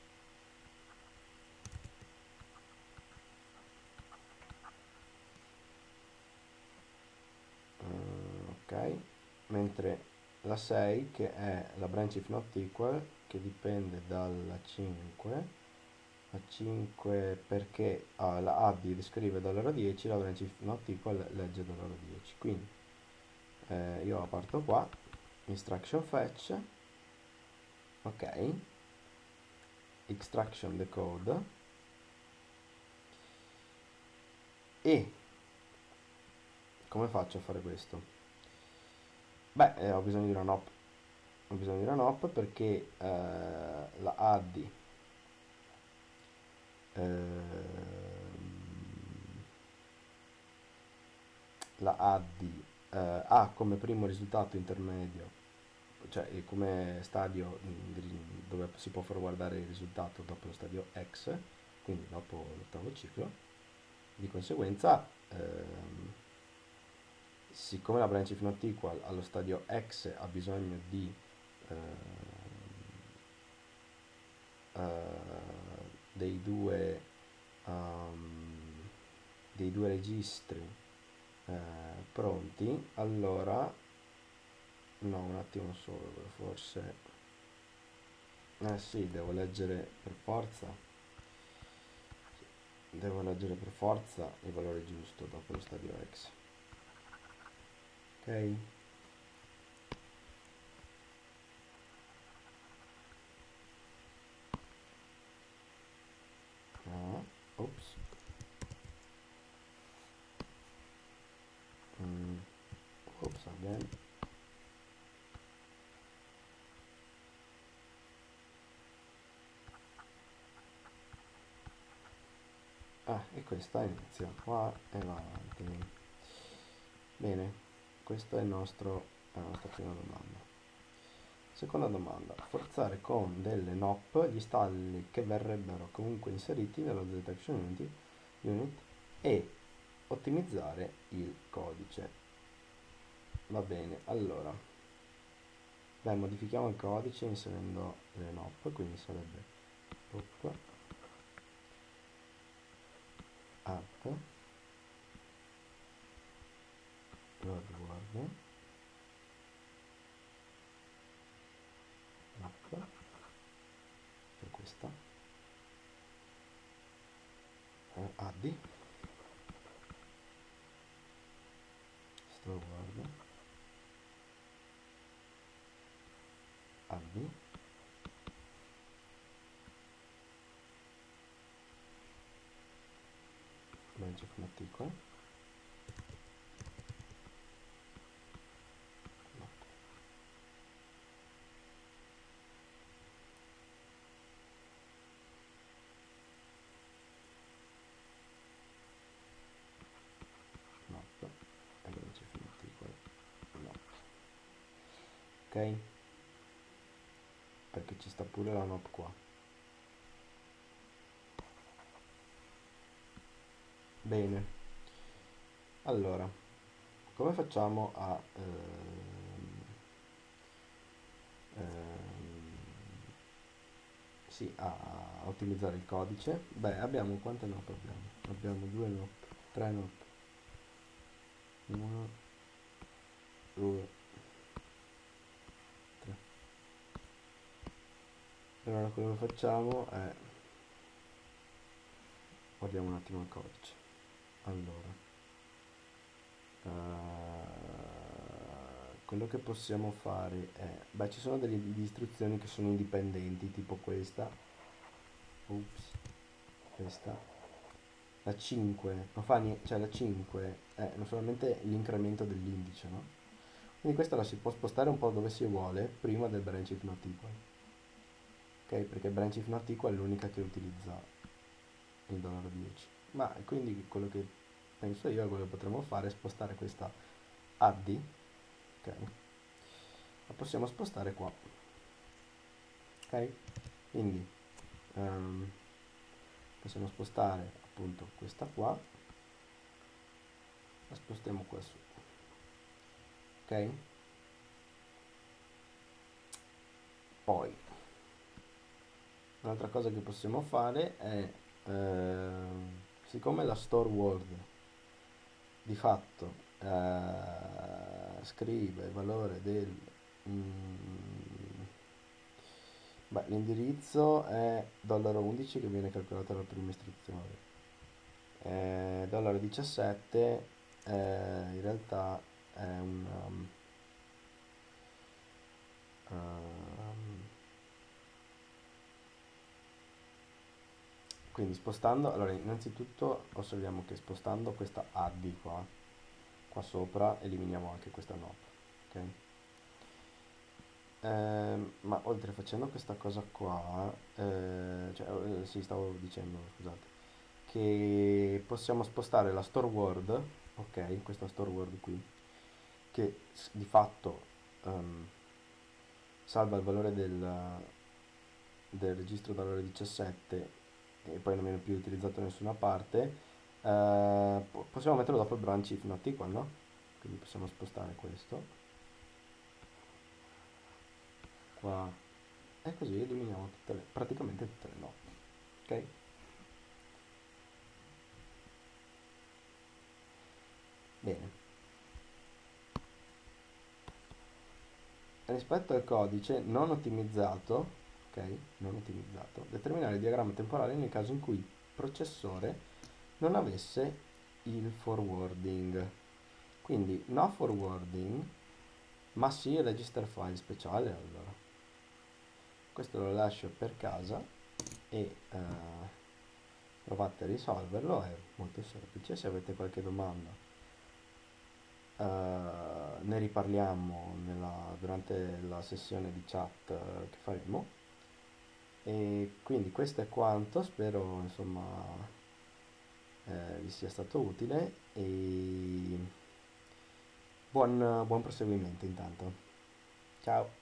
Uh, ok. Mentre la sei, che è la branch if not equal, che dipende dalla cinque, la cinque perché ah, la addi descrive dollaro dieci, la branch if not equal legge dollaro dieci. Quindi eh, io parto qua, instruction fetch, ok, extraction decode, e come faccio a fare questo? Beh, eh, ho bisogno di una nop, ho bisogno di una nop perché eh, la addi ehm, la addi eh, ha come primo risultato intermedio, cioè eh, come stadio mm, di- dove si può forwardare il risultato dopo lo stadio X, quindi dopo l'ottavo ciclo. Di conseguenza, ehm, siccome la branch if not equal allo stadio X ha bisogno di ehm, eh, dei due um, dei due registri eh, pronti. Allora, no, un attimo solo, forse, eh sì, devo leggere per forza, devo leggere per forza il valore giusto dopo lo stadio X. Ok. Ah, ops. Mm, oops again. Ah, e questa inizia qua e va avanti. Bene, questa è il nostro, la nostra prima domanda. Seconda domanda: forzare con delle N O P gli stalli che verrebbero comunque inseriti nello detection unit, unit e ottimizzare il codice. Va bene, allora, beh, modifichiamo il codice inserendo le N O P, quindi sarebbe up, up, load word, up, per questa, eh, addi, store word, addi, branch of article, not, e branch of article, not. Ok? Perché ci sta pure la N O P qua. Bene, allora, come facciamo a ehm, ehm, sì, a ottimizzare il codice? Beh, abbiamo quante N O P abbiamo? Abbiamo due N O P, tre N O P, uno, due, tre. Allora quello che facciamo è, guardiamo un attimo il codice. Allora, Uh, quello che possiamo fare è, beh, ci sono delle istruzioni che sono indipendenti, tipo questa, ops, questa, la cinque, non fa niente, cioè la cinque è non solamente l'incremento dell'indice, no? Quindi questa la si può spostare un po' dove si vuole prima del branch if not equal, ok? Perché branch if not equal è l'unica che utilizza il dollaro dieci, ma quindi quello che penso io, quello che potremmo fare è spostare questa addi, ok, la possiamo spostare qua, ok, quindi um, possiamo spostare appunto questa qua, la spostiamo qua su, ok. Poi un'altra cosa che possiamo fare è ehm, siccome la store word di fatto eh, scrive il valore del mm, beh, l'indirizzo è dollaro undici che viene calcolato alla prima istruzione, eh, dollaro diciassette eh, in realtà è un um, um, quindi spostando, allora innanzitutto osserviamo che spostando questa addi qua qua sopra eliminiamo anche questa N O P, ok. Ehm, ma oltre facendo questa cosa qua, eh, cioè, eh, sì, stavo dicendo, scusate, che possiamo spostare la store word, ok, questa store word qui, che s- di fatto ehm, salva il valore del, del registro valore diciassette e poi non viene più utilizzato da nessuna parte, eh, po- possiamo metterlo dopo il branch if not equal, no? Quindi possiamo spostare questo qua e così eliminiamo tutte le, praticamente tutte le note, ok. Bene. Rispetto al codice non ottimizzato, ok? Non ottimizzato, determinare il diagramma temporale nel caso in cui il processore non avesse il forwarding. Quindi no forwarding, ma sì il register file speciale. Allora, questo lo lascio per casa e eh, provate a risolverlo, è molto semplice. Se avete qualche domanda eh, ne riparliamo nella- durante la sessione di chat eh, che faremo. E quindi questo è quanto, spero insomma eh, vi sia stato utile e buon, buon proseguimento intanto. Ciao!